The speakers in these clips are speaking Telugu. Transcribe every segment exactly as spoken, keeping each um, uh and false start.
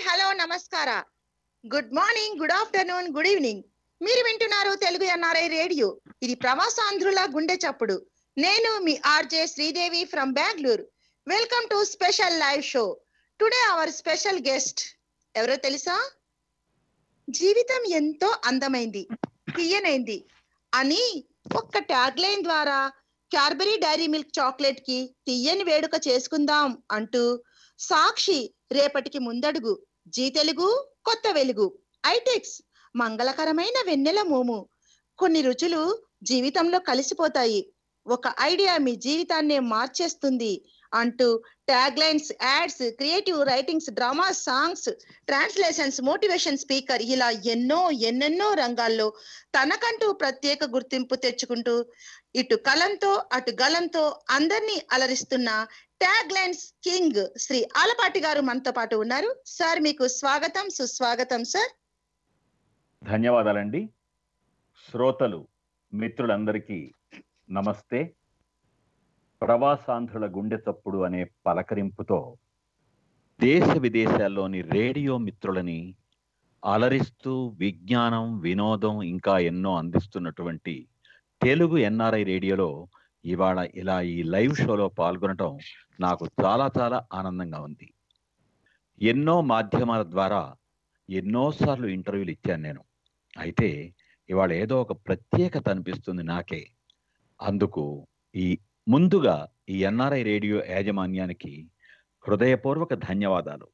హలో నమస్కార, good morning, good afternoon, good evening. మీరు వింటున్నారు తెలుగు ఎన్ఆర్ఐ రేడియో. ఇది ప్రవాసాంధ్రుల గుండె చప్పుడు. నేను మీ RJ Sridevi from Bengaluru. Welcome to special live show. Today our special guest ఎవరో తెలుసా? జీవితం ఎంతో అందమైంది, తీయనైంది అని ఒక్క ట్యాగ్ లైన్ ద్వారా క్యాడ్బరీ డైరీ మిల్క్ చాక్లెట్ కి తీయని వేడుక చేసుకుందాం అంటూ సాక్షి రేపటికి ముందడుగు, జీ తెలుగు కొత్త వెలుగు, ఐటెక్స్ మంగళకరమైన వెన్నెల మోము. కొన్ని రుచులు జీవితంలో కలిసిపోతాయి, ఒక ఐడియా మీ జీవితాన్నే మార్చేస్తుంది అంటూ tag lines, ads, creative writings, dramas, songs, translations, motivation speaker, ఇలా ఎన్నో ఎన్నెన్నో రంగాల్లో తనకంటూ ప్రత్యేక గుర్తింపు తెచ్చుకుంటూ ఇటు కలంతో అటు గలంతో అందరినీ అలరిస్తున్న tag lines king Sri Alapati గారు మనతో పాటు ఉన్నారు. సార్, మీకు స్వాగతం, సుస్వాగతం సార్. ధన్యవాదాలండి. శ్రోతలు మిత్రులందరికీ నమస్తే. ప్రవాసాంధ్రుల గుండె చప్పుడు అనే పలకరింపుతో దేశ విదేశాల్లోని రేడియో మిత్రులని అలరిస్తూ విజ్ఞానం, వినోదం ఇంకా ఎన్నో అందిస్తున్నటువంటి తెలుగు ఎన్ఆర్ఐ రేడియోలో ఇవాళ ఇలా ఈ లైవ్ షోలో పాల్గొనటం నాకు చాలా చాలా ఆనందంగా ఉంది. ఎన్నో మాధ్యమాల ద్వారా ఎన్నోసార్లు ఇంటర్వ్యూలు ఇచ్చాను నేను. అయితే ఇవాళ ఏదో ఒక ప్రత్యేకత అనిపిస్తుంది నాకే. అందుకు ఈ ముందుగా ఈ ఎన్ఆర్ఐ రేడియో యాజమాన్యానికి హృదయపూర్వక ధన్యవాదాలు.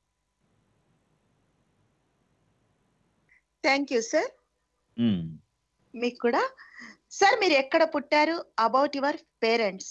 Thank you sir. మీకు కూడా. సార్, మీరు ఎక్కడ పుట్టారు? About your parents.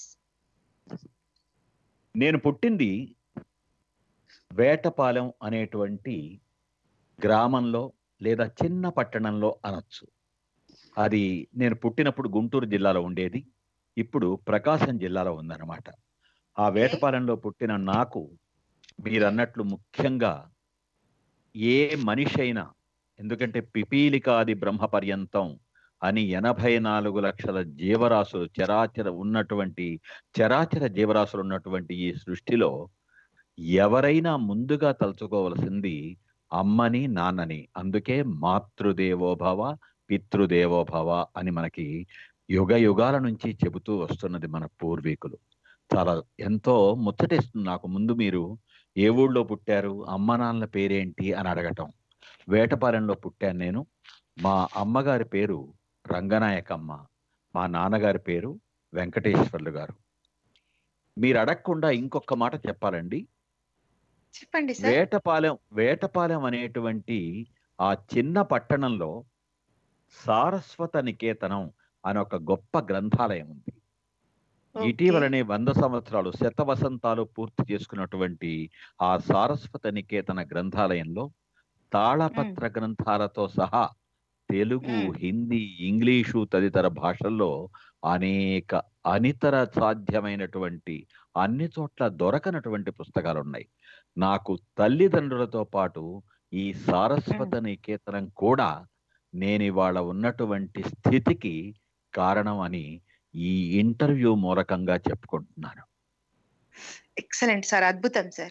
నేను పుట్టింది వేటపాలెం అనేటువంటి గ్రామంలో లేదా చిన్న పట్టణంలో అనొచ్చు. అది నేను పుట్టినప్పుడు గుంటూరు జిల్లాలో ఉండేది, ఇప్పుడు ప్రకాశం జిల్లాలో ఉందన్నమాట. ఆ వేటపాలెంలో పుట్టిన నాకు మీరన్నట్లు ముఖ్యంగా ఏ మనిషి అయినా, ఎందుకంటే పిపీలికాది బ్రహ్మ పర్యంతం అని ఎనభై నాలుగు లక్షల జీవరాశులు చరాచర ఉన్నటువంటి చరాచర జీవరాశులు ఉన్నటువంటి ఈ సృష్టిలో ఎవరైనా ముందుగా తలుచుకోవలసింది అమ్మని, నాన్నని. అందుకే మాతృదేవోభవ పితృదేవోభవ అని మనకి యుగ యుగాల నుంచి చెబుతూ వస్తున్నది మన పూర్వీకులు. చాలా ఎంతో ముచ్చటేస్తుంది నాకు. ముందు మీరు ఏ ఊళ్ళో పుట్టారు, అమ్మ నాన్నల పేరేంటి అని అడగటం. వేటపాలెంలో పుట్టాను నేను. మా అమ్మగారి పేరు రంగనాయకమ్మ, మా నాన్నగారి పేరు వెంకటేశ్వర్లు గారు. మీరు అడగకుండా ఇంకొక మాట చెప్పాలండి. చెప్పండి. వేటపాలెం వేటపాలెం అనేటువంటి ఆ చిన్న పట్టణంలో సారస్వత నికేతనం అనే ఒక గొప్ప గ్రంథాలయం ఉంది. ఇటీవలనే వంద సంవత్సరాలు శత వసంతాలు పూర్తి చేసుకున్నటువంటి ఆ సారస్వత నికేతన గ్రంథాలయంలో తాళపత్ర గ్రంథాలతో సహా తెలుగు, హిందీ, ఇంగ్లీషు తదితర భాషల్లో అనేక అనితర సాధ్యమైనటువంటి అన్ని చోట్ల దొరకనటువంటి పుస్తకాలు ఉన్నాయి. నాకు తల్లిదండ్రులతో పాటు ఈ సారస్వత నికేతనం కూడా నేను ఇవాళ ఉన్నటువంటి స్థితికి కారణం అని ఈ ఇంటర్వ్యూ మూలకంగా చెప్పుకుంటున్నాను. ఎక్సలెంట్ సార్, అద్భుతం సార్,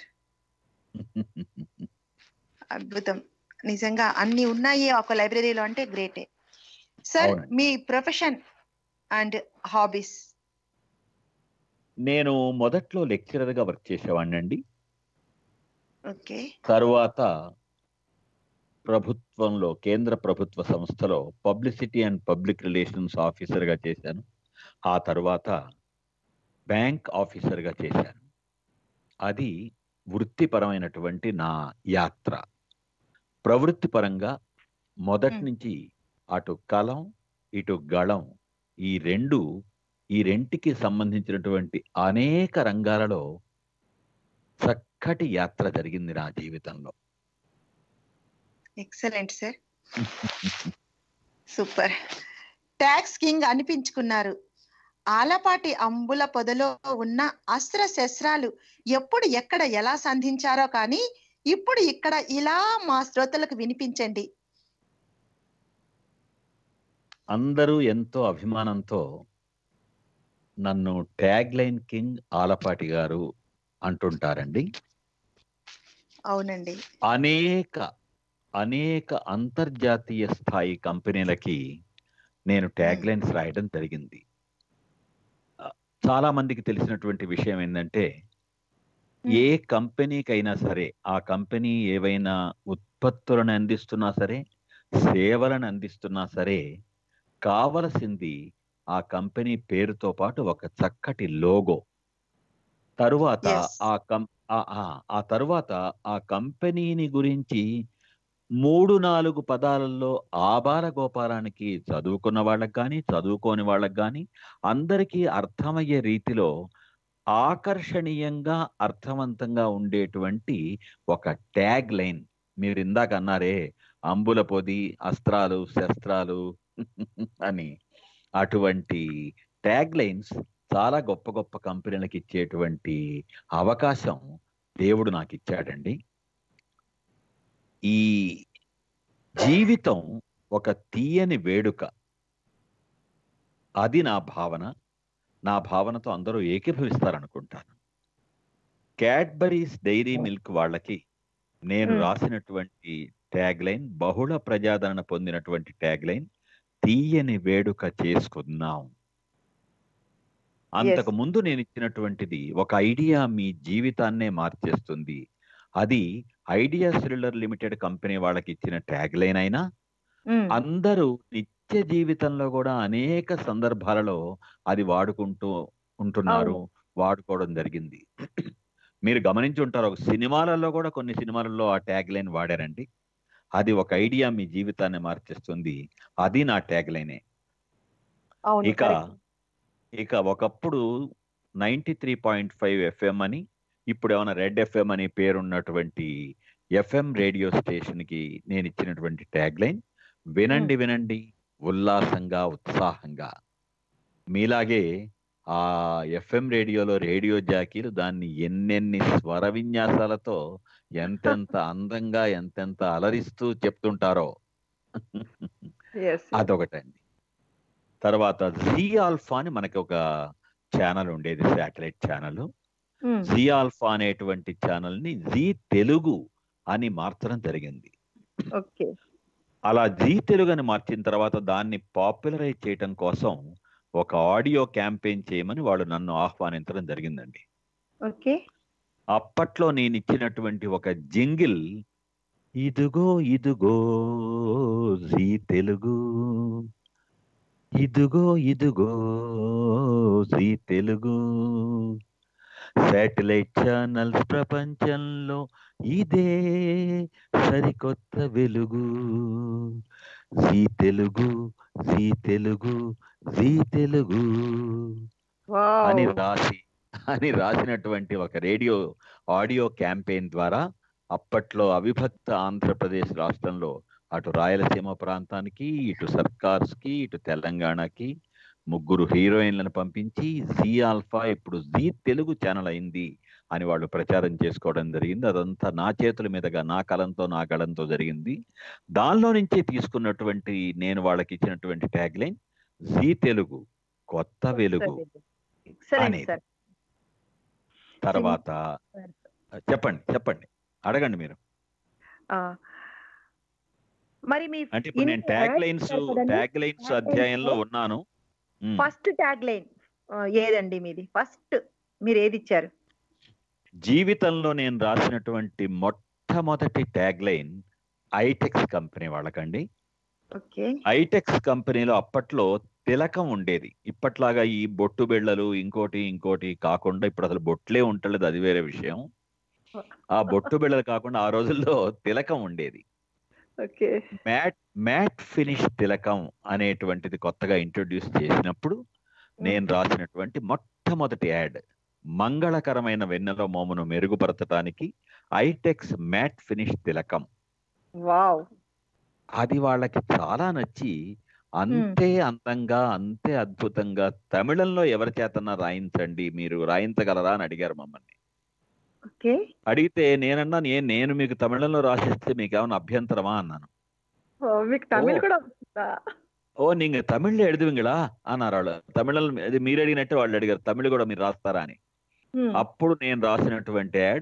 అద్భుతం. నిజంగా అన్ని ఉన్నాయి ఒక లైబ్రరీలో అంటే గ్రేటే సార్. మీ ప్రొఫెషన్ అండ్ హాబీస్? నేను మొదట్లో లెక్చరర్ గా వర్క్ చేసేవాడిని అండి. ఓకే. తరువాత ప్రభుత్వంలో, కేంద్ర ప్రభుత్వ సంస్థలో publicity and public relations officer గా చేశాను. ఆ తర్వాత బ్యాంక్ ఆఫీసర్ గా చేశాను. అది వృత్తిపరమైనటువంటి నా యాత్ర. ప్రవృత్తి పరంగా మొదటి నుంచి అటు కలం ఇటు గళం ఈ రెండు ఈ రెంటికి సంబంధించినటువంటి అనేక రంగాలలో చక్కటి యాత్ర జరిగింది నా జీవితంలో. Excellent sir, super. Tags king అనిపించుకున్నారు. ఆలపాటి అంబుల పొదలో ఉన్న అస్త్ర శస్త్రాలు ఎప్పుడు ఎక్కడ ఎలా సంధించారో కానీ ఇప్పుడు ఇక్కడ ఇలా మా శ్రోతలకు వినిపించండి. అందరూ ఎంతో అభిమానంతో నన్ను ట్యాగ్ లైన్ కింగ్ ఆలపాటి గారు అంటుంటారండి. అవునండి. అనేక అనేక అంతర్జాతీయ స్థాయి కంపెనీలకి నేను ట్యాగ్ లైన్స్ రాయడం జరిగింది. ఆ, చాలా మందికి తెలిసినటువంటి విషయం ఏంటంటే, ఏ కంపెనీకైనా సరే, ఆ కంపెనీ ఏవైనా ఉత్పత్తులను అందిస్తున్నా సరే, సేవలను అందిస్తున్నా సరే, కావలసింది ఆ కంపెనీ పేరుతో పాటు ఒక చక్కటి లోగో. తరువాత ఎస్. ఆ కం ఆ ఆ- ఆ తరువాత ఆ కంపెనీని గురించి మూడు నాలుగు పదాలలో ఆబాల గోపాలానికి చదువుకున్న వాళ్ళకి కానీ, చదువుకోని వాళ్ళకి కానీ అందరికీ అర్థమయ్యే రీతిలో ఆకర్షణీయంగా అర్థవంతంగా ఉండేటువంటి ఒక ట్యాగ్ లైన్. మీరు ఇందాక అన్నారే, అంబుల పొది అస్త్రాలు శస్త్రాలు అని, అటువంటి ట్యాగ్ లైన్స్ చాలా గొప్ప గొప్ప కంపెనీలకు ఇచ్చేటువంటి అవకాశం దేవుడు నాకు ఇచ్చాడండి. ఈ జీవితం ఒక తీయని వేడుక, అది నా భావన. నా భావనతో అందరూ ఏకీభవిస్తారనుకుంటాను. క్యాడ్బరీస్ డైరీ మిల్క్ వాళ్ళకి నేను మ్మ్. రాసినటువంటి ట్యాగ్ లైన్, బహుళ ప్రజాదరణ పొందినటువంటి ట్యాగ్ లైన్, తీయని వేడుక చేసుకుందాం. అంతకు ఎస్. ముందు నేను ఇచ్చినటువంటిది ఒక ఐడియా మీ జీవితాన్నే మార్చేస్తుంది. అది ఐడియా సెల్యులర్ లిమిటెడ్ కంపెనీ వాళ్ళకి ఇచ్చిన ట్యాగ్ లైన్ అయినా, మ్మ్. అందరూ నిత్య జీవితంలో కూడా అనేక సందర్భాలలో అది వాడుకుంటూ ఉంటున్నారు, అవును. వాడుకోవడం జరిగింది. మీరు గమనించి ఉంటారు, ఒక సినిమాలలో కూడా కొన్ని సినిమాలలో ఆ ట్యాగ్ లైన్ వాడారండి. అది ఒక ఐడియా మీ జీవితాన్ని మార్చేస్తుంది. అది నా ట్యాగ్ లైనే. అవును, ఇక కరెక్ట్. ఇక ఒకప్పుడు ninety three point five FM అని, ఇప్పుడు ఏమైనా రెడ్ ఎఫ్ఎం అని పేరున్నటువంటి ఎఫ్ఎం రేడియో స్టేషన్కి నేను ఇచ్చినటువంటి ట్యాగ్ లైన్, వినండి వినండి ఉల్లాసంగా ఉత్సాహంగా. మీలాగే ఆ ఎఫ్ఎం రేడియోలో రేడియో జాకీలు దాన్ని ఎన్నెన్ని స్వర విన్యాసాలతో ఎంతెంత అందంగా ఎంతెంత అలరిస్తూ చెప్తుంటారో. ఎస్. అదొకటండి. తర్వాత జీ ఆల్ఫా అని మనకి ఒక ఛానల్ ఉండేది, శాటిలైట్ ఛానల్. జీ ఆల్ఫా అనేటువంటి ఛానల్ ని జీ తెలుగు అని మార్చడం జరిగింది. ఓకే. అలా జీ తెలుగు అని మార్చిన తర్వాత దాన్ని పాపులరైజ్ చేయటం కోసం ఒక ఆడియో క్యాంపెయిన్ చేయమని వాళ్ళు నన్ను ఆహ్వానించడం జరిగిందండి. ఓకే. అప్పట్లో నేను ఇచ్చినటువంటి ఒక జింగిల్, ఇదుగో ఇదుగో జీ తెలుగు, ఇదుగో ఇదుగో జీ తెలుగు, శాటిలైట్ ఛానల్స్ ప్రపంచంలో ఇదే సరికొత్త వెలుగు, Zee Telugu Zee Telugu Zee Telugu అని వావ్. రాసి అని రాసినటువంటి ఒక రేడియో ఆడియో క్యాంపెయిన్ ద్వారా అప్పట్లో అవిభక్త ఆంధ్రప్రదేశ్ రాష్ట్రంలో అటు రాయలసీమ ప్రాంతానికి, ఇటు సర్కార్స్ కి, ఇటు తెలంగాణకి ముగ్గురు హీరోయిన్లను పంపించి జీ ఆల్ఫా ఇప్పుడు జీ తెలుగు ఛానల్ అయింది అని వాళ్ళు ప్రచారం చేసుకోవడం జరిగింది. అదంతా నా చేతుల మీదుగా, నా కలంతో నా గళంతో జరిగింది. దానిలో నుంచి తీసుకున్నటువంటి నేను వాళ్ళకి ఇచ్చినటువంటి ట్యాగ్ లైన్ జీ తెలుగు కొత్త వెలుగు ఎక్సలెంట్ అనేది. సార్. తర్వాత చెప్పండి చెప్పండి అడగండి మీరు. మరి మీ అంటే ఇప్పుడు నేను ట్యాగ్ లైన్స్ ట్యాగ్ లైన్స్ అధ్యాయంలో ఉన్నాను. ఫస్ట్ ట్యాగ్ లైన్ ఏదండి మీది? ఫస్ట్ మీరు ఏది ఇచ్చారు? జీవితంలో నేను రాసినటువంటి మొట్టమొదటి ట్యాగ్ లైన్ ఐటెక్స్ కంపెనీ వాళ్ళకండి. ఓకే. ఐటెక్స్ కంపెనీలో అప్పట్లో తిలకం ఉండేది. ఇప్పట్లాగా ఈ బొట్టు బిళ్ళలు ఇంకోటి ఇంకోటి కాకుండా, ఇప్పుడు అసలు బొట్లే ఉంటలేదు, అది వేరే విషయం. ఆ బొట్టు బిళ్ళలు కాకుండా ఆ రోజుల్లో తిలకం ఉండేది. ఓకే. మ్యాట్ మ్యాట్ ఫినిష్ తిలకం అనేటువంటిది కొత్తగా ఇంట్రొడ్యూస్ చేసినప్పుడు నేను రాసినటువంటి మొట్టమొదటి యాడ్, మంగళకరమైన వెన్నెల మోమును మెరుగుపరచడానికి ఐటెక్స్ మ్యాట్ ఫినిష్ తిలకం. వావ్. అది వాళ్ళకి చాలా నచ్చి అంతే అందంగా అంతే అద్భుతంగా తమిళంలో ఎవరి చేతన్నా రాయించండి, మీరు రాయించగలరా అని అడిగారు మమ్మల్ని. ఓకే. అడిగితే నేనన్నా "నే- నేను మీకు తమిళంలో రాసిస్తే మీకు ఏమైనా అభ్యంతరమా అన్నాను. మీకు తమిళ్ కూడా వస్తుందా? ఓ నీங்க తమిళ్లో ఎడుదువింగళా అన్నారు వాళ్ళు. తమిళం అది మీరు అడిగినట్టే వాళ్ళు అడిగారు, తమిళ్ కూడా మీరు రాస్తారా అని. అప్పుడు నేను రాసినటువంటి యాడ్,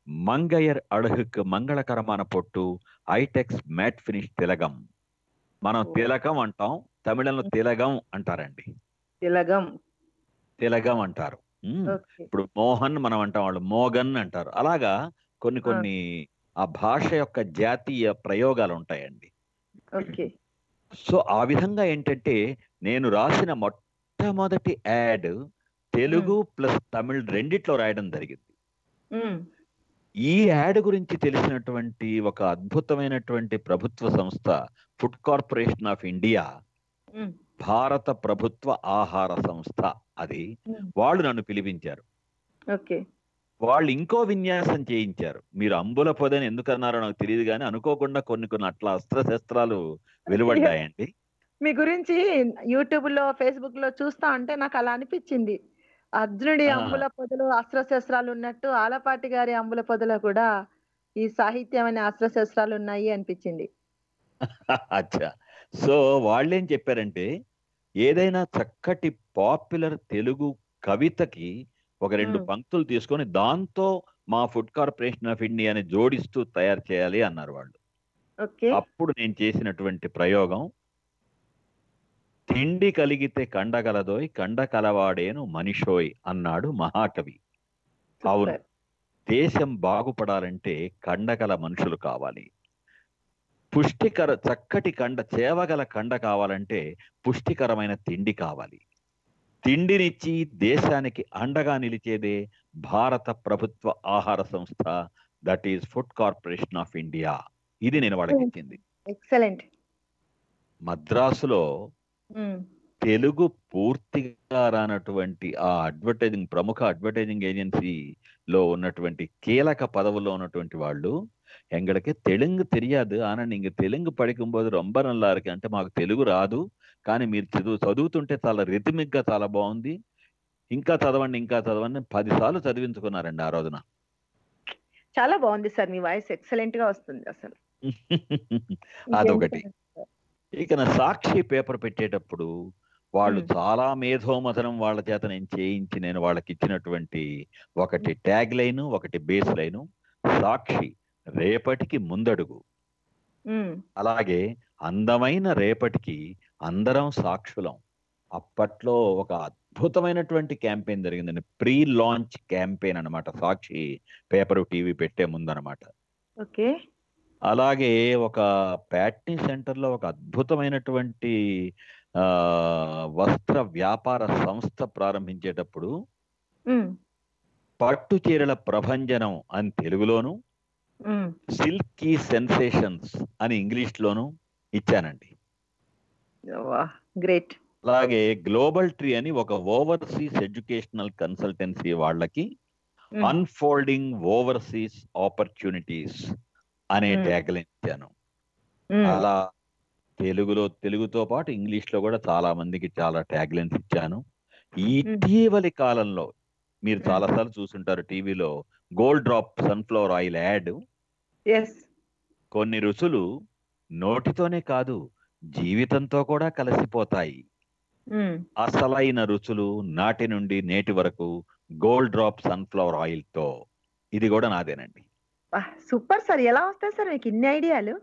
మంగయ్యర్ అழகுக்கு మంగళకరమైన పొట్టు ఐటెక్స్ మ్యాట్ ఫినిష్ తిలగం. మనం ఓ. తిలకం అంటాం, తమిళంలో తిలగం అంటారండి. తిలగం. తిలగం అంటారు. ఉమ్. ఓకే. ఇప్పుడు మోహన్ మనం అంటాం, వాళ్ళు మోగన్ అంటారు. అలాగా కొన్ని ఆ, కొన్ని ఆ భాష యొక్క జాతీయ ప్రయోగాలు ఉంటాయండి. ఓకే. సో ఆ విధంగా ఏంటంటే నేను రాసిన మొట్టమొదటి యాడ్ తెలుగు ప్లస్ తమిళ్ రెండిట్లో రాయడం జరిగింది. ఉమ్, ఈ యాడ్ గురించి తెలిసినటువంటి ఒక అద్భుతమైనటువంటి ప్రభుత్వ సంస్థ Food Corporation of India, um, భారత ప్రభుత్వ ఆహార సంస్థ అది, ఉమ్, వాళ్ళు నన్ను పిలిపించారు. ఓకే. వాళ్ళు ఇంకో విన్యాసం చేయించారు. మీరు అంబుల పొదని ఎందుకన్నారో నాకు తెలియదు, కానీ అనుకోకుండా కొన్ని కొన్ని అట్లా అస్త్రశస్త్రాలు వెలువడ్డాయండి. మీ గురించి యూట్యూబ్ లో, ఫేస్బుక్ లో చూస్తా ఉంటే నాకు అలా అనిపించింది. అర్జునుడి ఆ, అంబుల పొదలు అస్త్రశస్త్రాలు ఉన్నట్టు ఆలపాటి గారి అంబుల పొదలో కూడా ఈ సాహిత్యం అనే అస్త్రశస్త్రాలు ఉన్నాయి అనిపించింది. అచ్చా. సో వాళ్ళేం చెప్పారంటే, ఏదైనా చక్కటి పాపులర్ తెలుగు కవితకి ఒక రెండు ఉమ్, పంక్తులు తీసుకొని దాంతో మా ఫుడ్ కార్పొరేషన్ ఆఫ్ ఇండియాని జోడిస్తూ తయారు చేయాలి అన్నారు వాళ్ళు. ఓకే. అప్పుడు నేను చేసినటువంటి ప్రయోగం, తిండి కలిగితే కండగలదోయ్ కండ కలవాడేను మనిషోయ్ అన్నాడు మహాకవి. అవును, సూపర్. దేశం బాగుపడాలంటే కండగల మనుషులు కావాలి. పుష్టికర చక్కటి కండ, చేవగల కండ కావాలంటే పుష్టికరమైన తిండి కావాలి. తిండినిచ్చి దేశానికి అండగా నిలిచేదే భారత ప్రభుత్వ ఆహార సంస్థ, that is Food Corporation of India. ఇది నేను వాళ్ళకి ఇచ్చింది. ఎక్సలెంట్. మద్రాసులో ఉమ్, తెలుగు పూర్తిగా రానటువంటి ఆ అడ్వర్టైజింగ్, ప్రముఖ అడ్వర్టైజింగ్ ఏజెన్సీలో ఉన్నటువంటి కీలక పదవుల్లో ఉన్నటువంటి వాళ్ళు, எங்களுக்கு தெலுங்கு தெரியாது ஆனா நீங்க தெலுங்கு படிக்கும்போது ரொம்ப நல்லா இருக்கு అంటే, మాకు తెలుగు రాదు కానీ మీరు చదువు చదువుతుంటే చాలా రిథమిక్ గా చాలా బాగుంది, ఇంకా చదవండి ఇంకా చదవండి, పది సార్లు చదివించుకున్నారండి ఆ రోజున. చాలా బాగుంది సార్, మీ వాయిస్ ఎక్సలెంట్ గా వస్తుంది అసలు. అదొకటి. ఇంకెందుకంటే సార్. ఇక నా సాక్షి పేపర్ పెట్టేటప్పుడు వాళ్ళు ఉమ్, చాలా మేధోమథనం వాళ్ళ చేత నేను చేయించి నేను వాళ్ళకి ఇచ్చినటువంటి ఒకటి ట్యాగ్ లైన్, ఒకటి బేస్ లైను, సాక్షి రేపటికి ముందడుగు, ఉమ్, అలాగే అందమైన రేపటికి అందరం సాక్షులం. అప్పట్లో ఒక అద్భుతమైనటువంటి క్యాంపెయిన్ జరిగిందండి, ప్రీ లాంచ్ క్యాంపెయిన్ అన్నమాట, సాక్షి పేపర్ టీవీ పెట్టే ముందనమాట. ఓకే. అలాగే ఒక ప్యాట్నీ సెంటర్లో ఒక అద్భుతమైనటువంటి ఆ వస్త్ర వ్యాపార సంస్థ ప్రారంభించేటప్పుడు ఉమ్, పట్టు చీరల ప్రభంజనం అని తెలుగులోను, ఉమ్, సిల్కీ సెన్సేషన్స్ అని ఇంగ్లీష్ లోను ఇచ్చానండి. వాహ్, గ్రేట్. అలాగే గ్లోబల్ ట్రీ అని ఒక ఓవర్సీస్ ఎడ్యుకేషనల్ కన్సల్టెన్సీ వాళ్ళకి ఉమ్, అన్ఫోల్డింగ్ ఓవర్సీస్ ఆపర్చునిటీస్ అనే ఉమ్, ట్యాగ్లైన్ ఇచ్చాను. ఉమ్, అలా తెలుగులో, తెలుగుతో పాటు ఇంగ్లీష్ లో కూడా చాలా మందికి చాలా ట్యాగ్లైన్స్ ఇచ్చాను. ఈ ఉమ్, ఇటీవలి కాలంలో మీరు ఉమ్, చాలాసార్లు చూసుంటారు టీవీలో Gold Drop sunflower oil ad. Yes. కొన్ని రుచులు నోటితోనే కాదు జీవితంతో కూడా కలిసిపోతాయి. ఉమ్, అసలైన రుచులు నాటి నుండి నేటి వరకు గోల్డ్ డ్రాప్ సన్ఫ్లవర్ ఆయిల్ తో. ఇది కూడా నాదేనండి. వాహ్, సూపర్ సార్. ఎలా వస్తాయి సార్ మీకు ఇన్ని ఐడియాలు?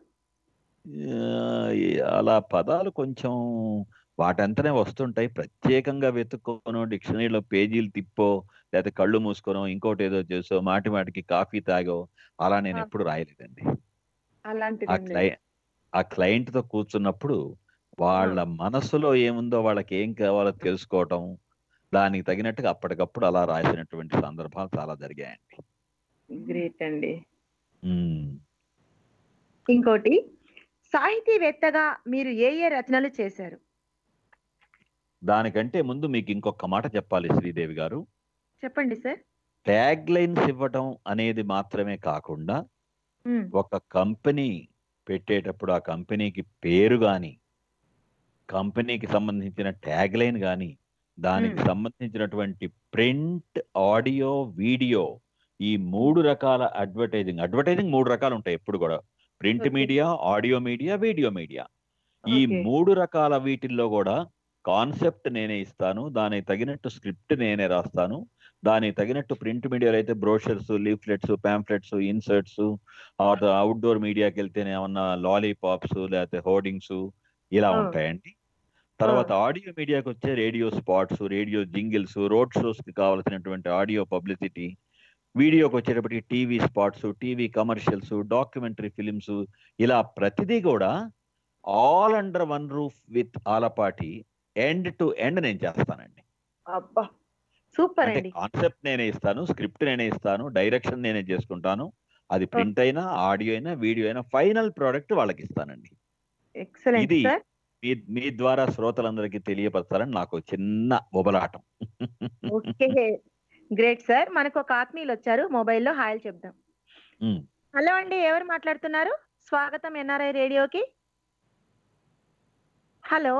ఆ, అలా పదాలు కొంచెం వాటంతనే వస్తుంటాయి, ప్రత్యేకంగా వెతుక్కోనో డిక్షనరీలో పేజీలు తిప్పో లేకపోతే కళ్ళు మూసుకోనో ఇంకోటి ఏదో చేసో మాటి మాటికి కాఫీ తాగో అలా నేను ఆ, ఎప్పుడు రాయలేదండి. అలాంటిది ఆ ఏం క్లై లేదు. ఆ క్లయింట్ తో కూర్చున్నప్పుడు వాళ్ళ ఉమ్, మనసులో ఏముందో, వాళ్ళకి ఏం కావాలో తెలుసుకోవటం, దానికి తగినట్టుగా అప్పటికప్పుడు అలా రాసినటువంటి సందర్భాలు చాలా జరిగాయండి. గ్రేట్ అండి. ఉమ్. ఇంకోటి, సాహితీవేత్తగా మీరు ఏ ఏ రచనలు చేశారు? దానికంటే ముందు మీకు ఇంకొక మాట చెప్పాలి శ్రీదేవి గారు. చెప్పండి సార్. ట్యాగ్ లైన్స్ ఇవ్వటం అనేది మాత్రమే కాకుండా ఉమ్, ఒక కంపెనీ పెట్టేటప్పుడు ఆ కంపెనీకి పేరు కానీ, కంపెనీకి సంబంధించిన ట్యాగ్ లైన్ కానీ, దానికి ఉమ్, సంబంధించినటువంటి ప్రింట్, ఆడియో, వీడియో, ఈ మూడు రకాల అడ్వర్టైజింగ్ అడ్వర్టైజింగ్ మూడు రకాలు ఉంటాయి ఎప్పుడు కూడా, print okay. Media, audio media, video media. ఈ ఓకే. మూడు రకాల వీటిల్లో కూడా కాన్సెప్ట్ నేనే ఇస్తాను, దానికి తగినట్టు స్క్రిప్ట్ నేనే రాస్తాను, దానికి తగినట్టు ప్రింట్ మీడియాలో అయితే brochures, leaflets, pamphlets, inserts, outdoor మీడియాకి వెళ్తేనే ఏమన్నా లాలీపాప్స్ లేకపోతే హోర్డింగ్స్ ఇలా ఆ, ఉంటాయండి. ఆ, తర్వాత ఆడియో మీడియాకి వచ్చే radio spots, radio jingles, road shows కి కావాల్సినటువంటి ఆడియో పబ్లిసిటీ, వీడియోకి వచ్చేటప్పటికి TV spots, TV commercials, documentary films, ఇలా ప్రతిదీ కూడా all under one roof with Alapati end to end నేను చేస్తానండి. అబ్బా సూపర్ అంటే అండి. కాన్సెప్ట్ నేనే ఇస్తాను, స్క్రిప్ట్ నేనే ఇస్తాను, డైరెక్షన్ నేనే చేసుకుంటాను. అది ప్రింట్ అయినా, ఆడియో అయినా, వీడియో అయినా ఫైనల్ ప్రోడక్ట్ వాళ్ళకి ఇస్తానండి. ఎక్సలెంట్ ఇది సార్. మీ మీ ద్వారా శ్రోతలందరికీ తెలియపరచాలని నాకు చిన్న ఉబలాటం. Okay, great sir. మనకు ఒక ఆత్మీయులు వచ్చారు, మొబైల్లో హాయ్ చెప్దాం. ఉమ్. హలో అండి, ఎవరు మాట్లాడుతున్నారు? స్వాగతం ఎన్ఆర్ఐ రేడియోకి. హలో.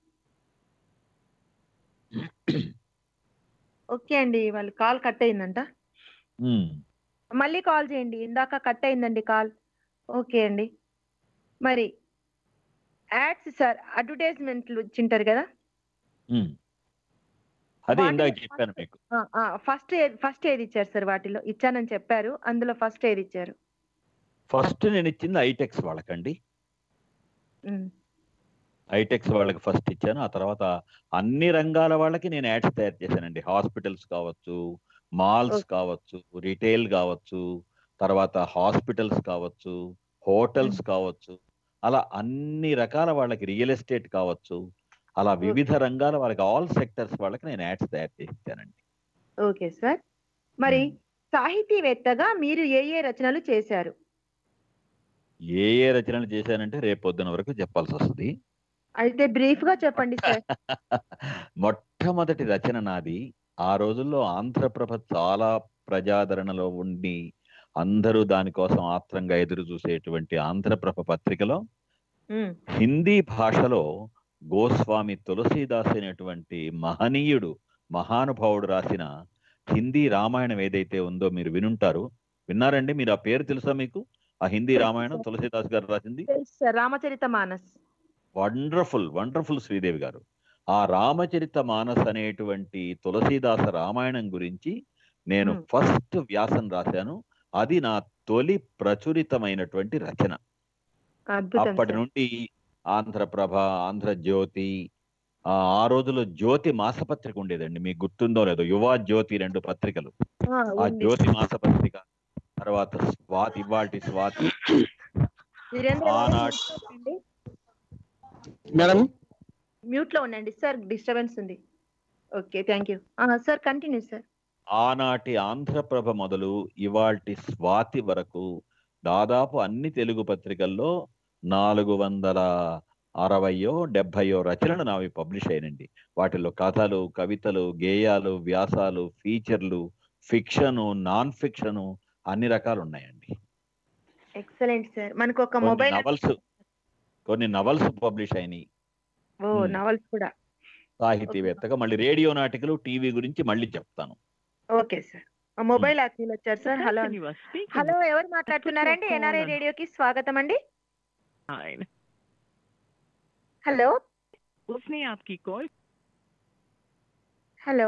ఓకే అండి, వాళ్ళు కాల్ కట్ అయిందంట. ఉమ్. మళ్ళీ కాల్ చేయండి, ఇందాక కట్ అయిందండి కాల్. ఓకే అండి. మరి యాడ్స్ సార్, అడ్వర్టైజ్మెంట్లు ఇచ్చింటారు కదా, ఉమ్. అదే వాటిలో ఇందాక చెప్పాను మీకు. ఫస్ట్ ఫస్ట్ ఏది ఇచ్చారు సార్? వాటిలో ఇచ్చానని చెప్పారు, అందులో ఫస్ట్ ఏది ఇచ్చారు? ఫస్ట్ నేను ఇచ్చింది ఐటెక్స్ వాళ్ళకండి. ఉమ్, ఐటెక్స్ వాళ్ళకి ఫస్ట్ ఇచ్చాను. ఆ తర్వాత అన్ని రంగాల వాళ్ళకి నేను యాడ్స్ తయారు చేశానండి. హాస్పిటల్స్ కావచ్చు, మాల్స్ ఓకే. కావచ్చు, రిటైల్ కావచ్చు, తర్వాత హాస్పిటల్స్ కావచ్చు, హోటల్స్ ఉమ్, కావచ్చు, అలా అన్ని రకాల వాళ్ళకి, రియల్ ఎస్టేట్ కావచ్చు, అలా ఓకే. వివిధ రంగాల వాళ్ళకి, ఆల్ సెక్టర్స్ వాళ్ళకి నేను యాడ్స్ తయారు చేసి ఇచ్చానండి. Okay sir. మరి ఉమ్. సాహితీవేత్తగా మీరు ఏ ఏ రచనలు చేశారు? ఏ ఏ రచనలు చేశానంటే రేపు పొద్దున వరకు చెప్పాల్సి వస్తుంది. అయితే బ్రీఫ్ గా చెప్పండి సార్. మొట్టమొదటి రచన నాది. ఆ రోజుల్లో ఆంధ్రప్రభ చాలా ప్రజాదరణలో ఉండి అందరూ దానికోసం ఆత్రంగా ఎదురు చూసేటువంటి ఆంధ్రప్రభ పత్రికలో ఉమ్, హిందీ భాషలో గోస్వామి తులసీదాస్ అనేటువంటి మహనీయుడు, మహానుభావుడు రాసిన హిందీ రామాయణం ఏదైతే ఉందో మీరు వినుంటారు. విన్నారండి? మీరు ఆ పేరు తెలుసా మీకు? ఆ హిందీ తెలుసు రామాయణం సార్, తులసీదాస్ గారు రాసింది. తెలుసు sir, Ramcharit Manas. Wonderful wonderful Sridevi గారు. ఆ రామచరిత మానస్ అనేటువంటి తులసీదాస రామాయణం గురించి నేను ఉమ్, ఫస్ట్ వ్యాసం రాశాను. అది నా తొలి ప్రచురితమైనటువంటి రచన. అద్భుతం అప్పటి సార్. నుండి ఆంధ్రప్రభ, ఆంధ్రజ్యోతి, ఆ ఆ రోజుల్లో జ్యోతి మాసపత్రిక ఉండేదండి, మీకు గుర్తుందో లేదో, యువ జ్యోతి రెండు పత్రికలు. ఆ, ఆ ఉంది. జ్యోతి మాసపత్రిక, తర్వాత స్వాతి, ఇవాల్టి స్వాతి, వీరేంద్ర గారు ఆనాటి mute లో ఉండండి. మేడం మ్యూట్ లో ఉండండి సార్, డిస్టర్బెన్స్ ఉంది. Okay, thank you sir, continue sir. ఆనాటి ఆంధ్రప్రభ మొదలు ఇవాల్టి స్వాతి వరకు దాదాపు అన్ని తెలుగు పత్రికల్లో నాలుగు వందల అరవయో డెబ్బయో రచనలు నావి పబ్లిష్ అయినండి. వాటిల్లో కథలు, కవితలు, గేయాలు, వ్యాసాలు, ఫీచర్లు, ఫిక్షను, నాన్ ఫిక్షను, అన్ని రకాలు ఉన్నాయండి. Excellent sir. మనకు ఒక కొన్ని మొబైల్ నవల్స్ కొన్ని నవల్స్ పబ్లిష్ అయినాయి. ఓ ఉమ్. నవల్స్ కూడా. సాహితీవేత్తగా మళ్ళీ రేడియో నాటికలు, టీవీ గురించి మళ్ళీ చెప్తాను. Okay sir. ఆ మొబైల్ ఆత్మీయులు వచ్చారు sir. Hello person you are speaking hello, with ఎవరు మాట్లాడుతున్నారండి? put your call NRI on రేడియోకి స్వాగతం అండి. line. హలో उसने आपकी कॉल హలో.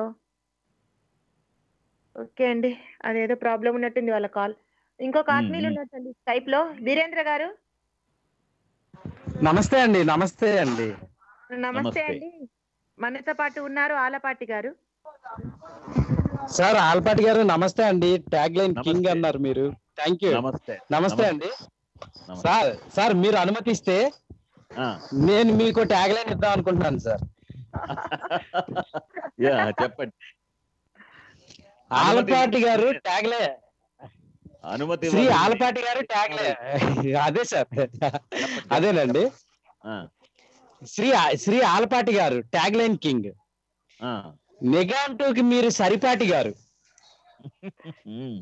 ఓకే అండి, అదేదో ప్రాబ్లం ఉన్నట్టుంది వాళ్ళ కాల్. ఇంకొక ఉమ్, ఆత్మీయులు ఉమ్. ఉన్నట్టుంది స్కైప్ లో. వీరేంద్ర గారు నమస్తే అండి. నమస్తే అండి. నమస్తే నమస్తే. అండి. మనతో పాటు ఉన్నారు ఆలపాటి గారు. సార్ ఆల్పాటి గారు నమస్తే అండి. ట్యాగ్ లైన్ కింగ్ నమస్తే. అన్నారు మీరు. Thank you. నమస్తే నమస్తే అండి. నమస్తే. సార్ సార్ మీరు అనుమతిస్తే ఆ, నేను మీకు ట్యాగ్ లైన్ ఇద్దాం అనుకుంటున్నాను సార్. యా, చెప్పండి. ఆల్పాటి గారు ట్యాగ్ లైన్, అనుమతి శ్రీ ఇవ్వాలి. ఆల్పాటి గారు ట్యాగ్ లైన్. అదే సార్, అదేనండి. ఆ, శ్రీ శ్రీ ఆల్పాటి గారు ట్యాగ్ లైన్ కింగ్. ఆ. నిఘంటువుకి మీరు సరిపాటి గారు. ఉమ్.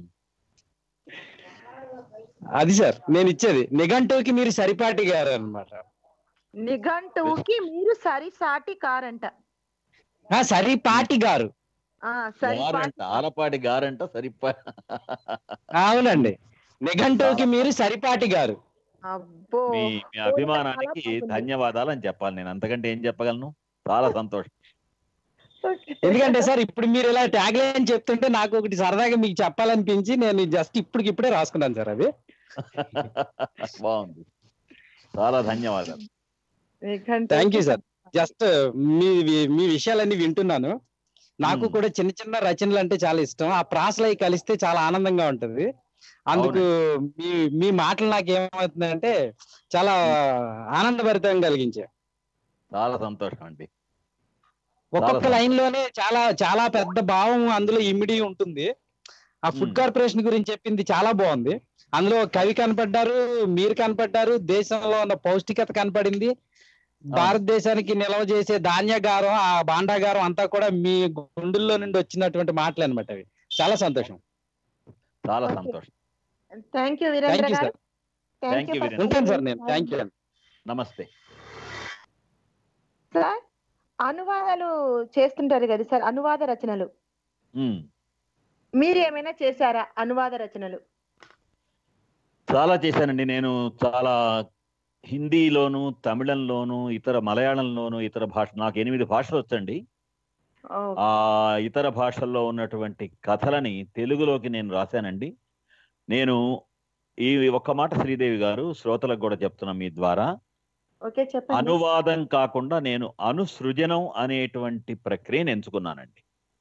అది సార్ నేను ఇచ్చేది. నిఘంటువుకి మీరు సరిపాటి గారు అన్నమాట. నిఘంటువుకి మీరు సరి సాటి కారంట. ఆ, సరిపాటి గారు. ఆ, సరి గారంట, ఆలపాటి గారంట, సరిపా. అవునండి, నిఘంటువుకి మీరు సరిపాటి గారు. అబ్బో, మీ మీ అభిమానానికి ధన్యవాదాలు అని చెప్పాలి నేను. అంతకంటే ఏం చెప్పగలను? చాలా సంతోషం. ఎందుకంటే సార్ ఇప్పుడు మీరు ఇలా ట్యాగ్ లైన్ చెప్తుంటే నాకు ఒకటి సరదాగా మీకు చెప్పాలనిపించి నేను జస్ట్ ఇప్పటికిప్పుడే రాసుకున్నాను సార్ అది. బాగుంది, చాలా ధన్యవాదాలు. Thank you sir. జస్ట్ మీ మీ విషయాలన్నీ వింటున్నాను. నాకు కూడా చిన్న చిన్న రచనలు అంటే చాలా ఇష్టం. ఆ ప్రాసలు అవి కలిస్తే చాలా ఆనందంగా ఉంటది. అందుకు మీ మీ మాటలు నాకు ఏమవుతుందంటే చాలా ఆనందభరితం కలిగించే. చాలా సంతోషం అండి. ఒక్కొక్క లైన్ లోనే చాలా చాలా పెద్ద భావం అందులో ఇమిడి ఉంటుంది. ఆ ఫుడ్ కార్పొరేషన్ గురించి చెప్పింది చాలా బాగుంది. అందులో కవి కనపడ్డారు, మీరు కనపడ్డారు, దేశంలో ఉన్న పౌష్టికత కనపడింది, భారతదేశానికి నిల్వ చేసే ధాన్యాగారం, ఆ భాండాగారం అంతా కూడా మీ గుండెల్లో నుండి వచ్చినటువంటి మాటలు అనమాట. అవి చాలా సంతోషం. చాలా సంతోషం. థ్యాంక్ యూ వీరేంద్ర గారు. Thank you Veerendra. ఉంటాను సార్ నేను. Thank you. నమస్తే సార్. అనువాదాలు చేస్తుంటారు కదా సార్, అనువాద రచనలు మీరు ఏమైనా చేశారా? అనువాద రచనలు చాలా చేశానండి. నేను చాలా హిందీలోను, తమిళంలోను, ఇతర మలయాళంలోను, ఇతర భాష, నాకు ఎనిమిది భాషలు వచ్చండి. ఆ ఇతర భాషల్లో ఉన్నటువంటి కథలని తెలుగులోకి నేను రాశానండి. నేను ఈ ఒక్క మాట శ్రీదేవి గారు శ్రోతలకు కూడా చెప్తున్నా మీ ద్వారా, అనువాదం కాకుండా నేను అనుసృజనం అనేటువంటి ప్రక్రియను ఎంచుకున్నానండి.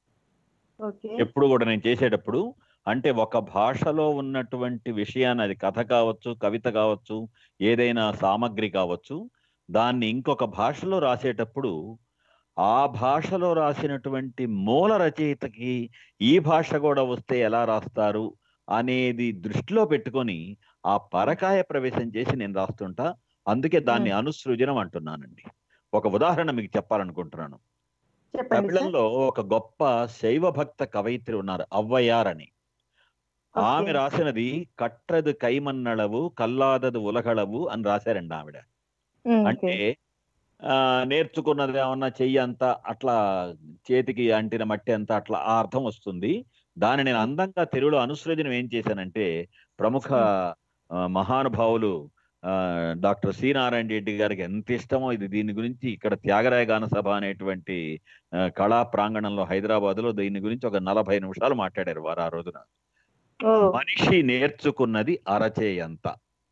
ఎప్పుడు కూడా నేను చేసేటప్పుడు అంటే ఒక భాషలో ఉన్నటువంటి విషయాన్ని, అది కథ కావచ్చు, కవిత కావచ్చు, ఏదైనా సామగ్రి కావచ్చు, దాన్ని ఇంకొక భాషలో రాసేటప్పుడు ఆ భాషలో రాసినటువంటి మూల రచయితకి ఈ భాష కూడా వస్తే ఎలా రాస్తారు అనేది దృష్టిలో పెట్టుకొని ఆ పరకాయ ప్రవేశం చేసి నేను రాస్తుంటా. అందుకే దాన్ని అనుసృజనం అంటున్నానండి. ఒక ఉదాహరణ మీకు చెప్పాలనుకుంటున్నాను. తమిళంలో ఒక గొప్ప శైవ భక్త కవయిత్రి ఉన్నారు, అవ్వయార్ అని. ఆమె రాసినది కట్రదు కైమన్నళవు కల్లాదదు ఉలగళవు అని రాశారండి ఆవిడ. అంటే ఆ నేర్చుకున్నది ఏమన్నా చెయ్యి అంతా అట్లా చేతికి అంటిన మట్టి అంతా అట్లా ఆ అర్థం వస్తుంది. దాన్ని నేను అందంగా తెలుగులో అనుసృజనం ఏం చేశానంటే, ప్రముఖ మహానుభావులు ఆ డాక్టర్ సి నారాయణ రెడ్డి గారికి ఎంత ఇష్టమో ఇది, దీని గురించి ఇక్కడ త్యాగరాయ గాన సభ అనేటువంటి కళా ప్రాంగణంలో హైదరాబాద్ లో దీని గురించి ఒక నలభై నిమిషాలు మాట్లాడారు వారు ఆ రోజున. మనిషి నేర్చుకున్నది అరచేయంత,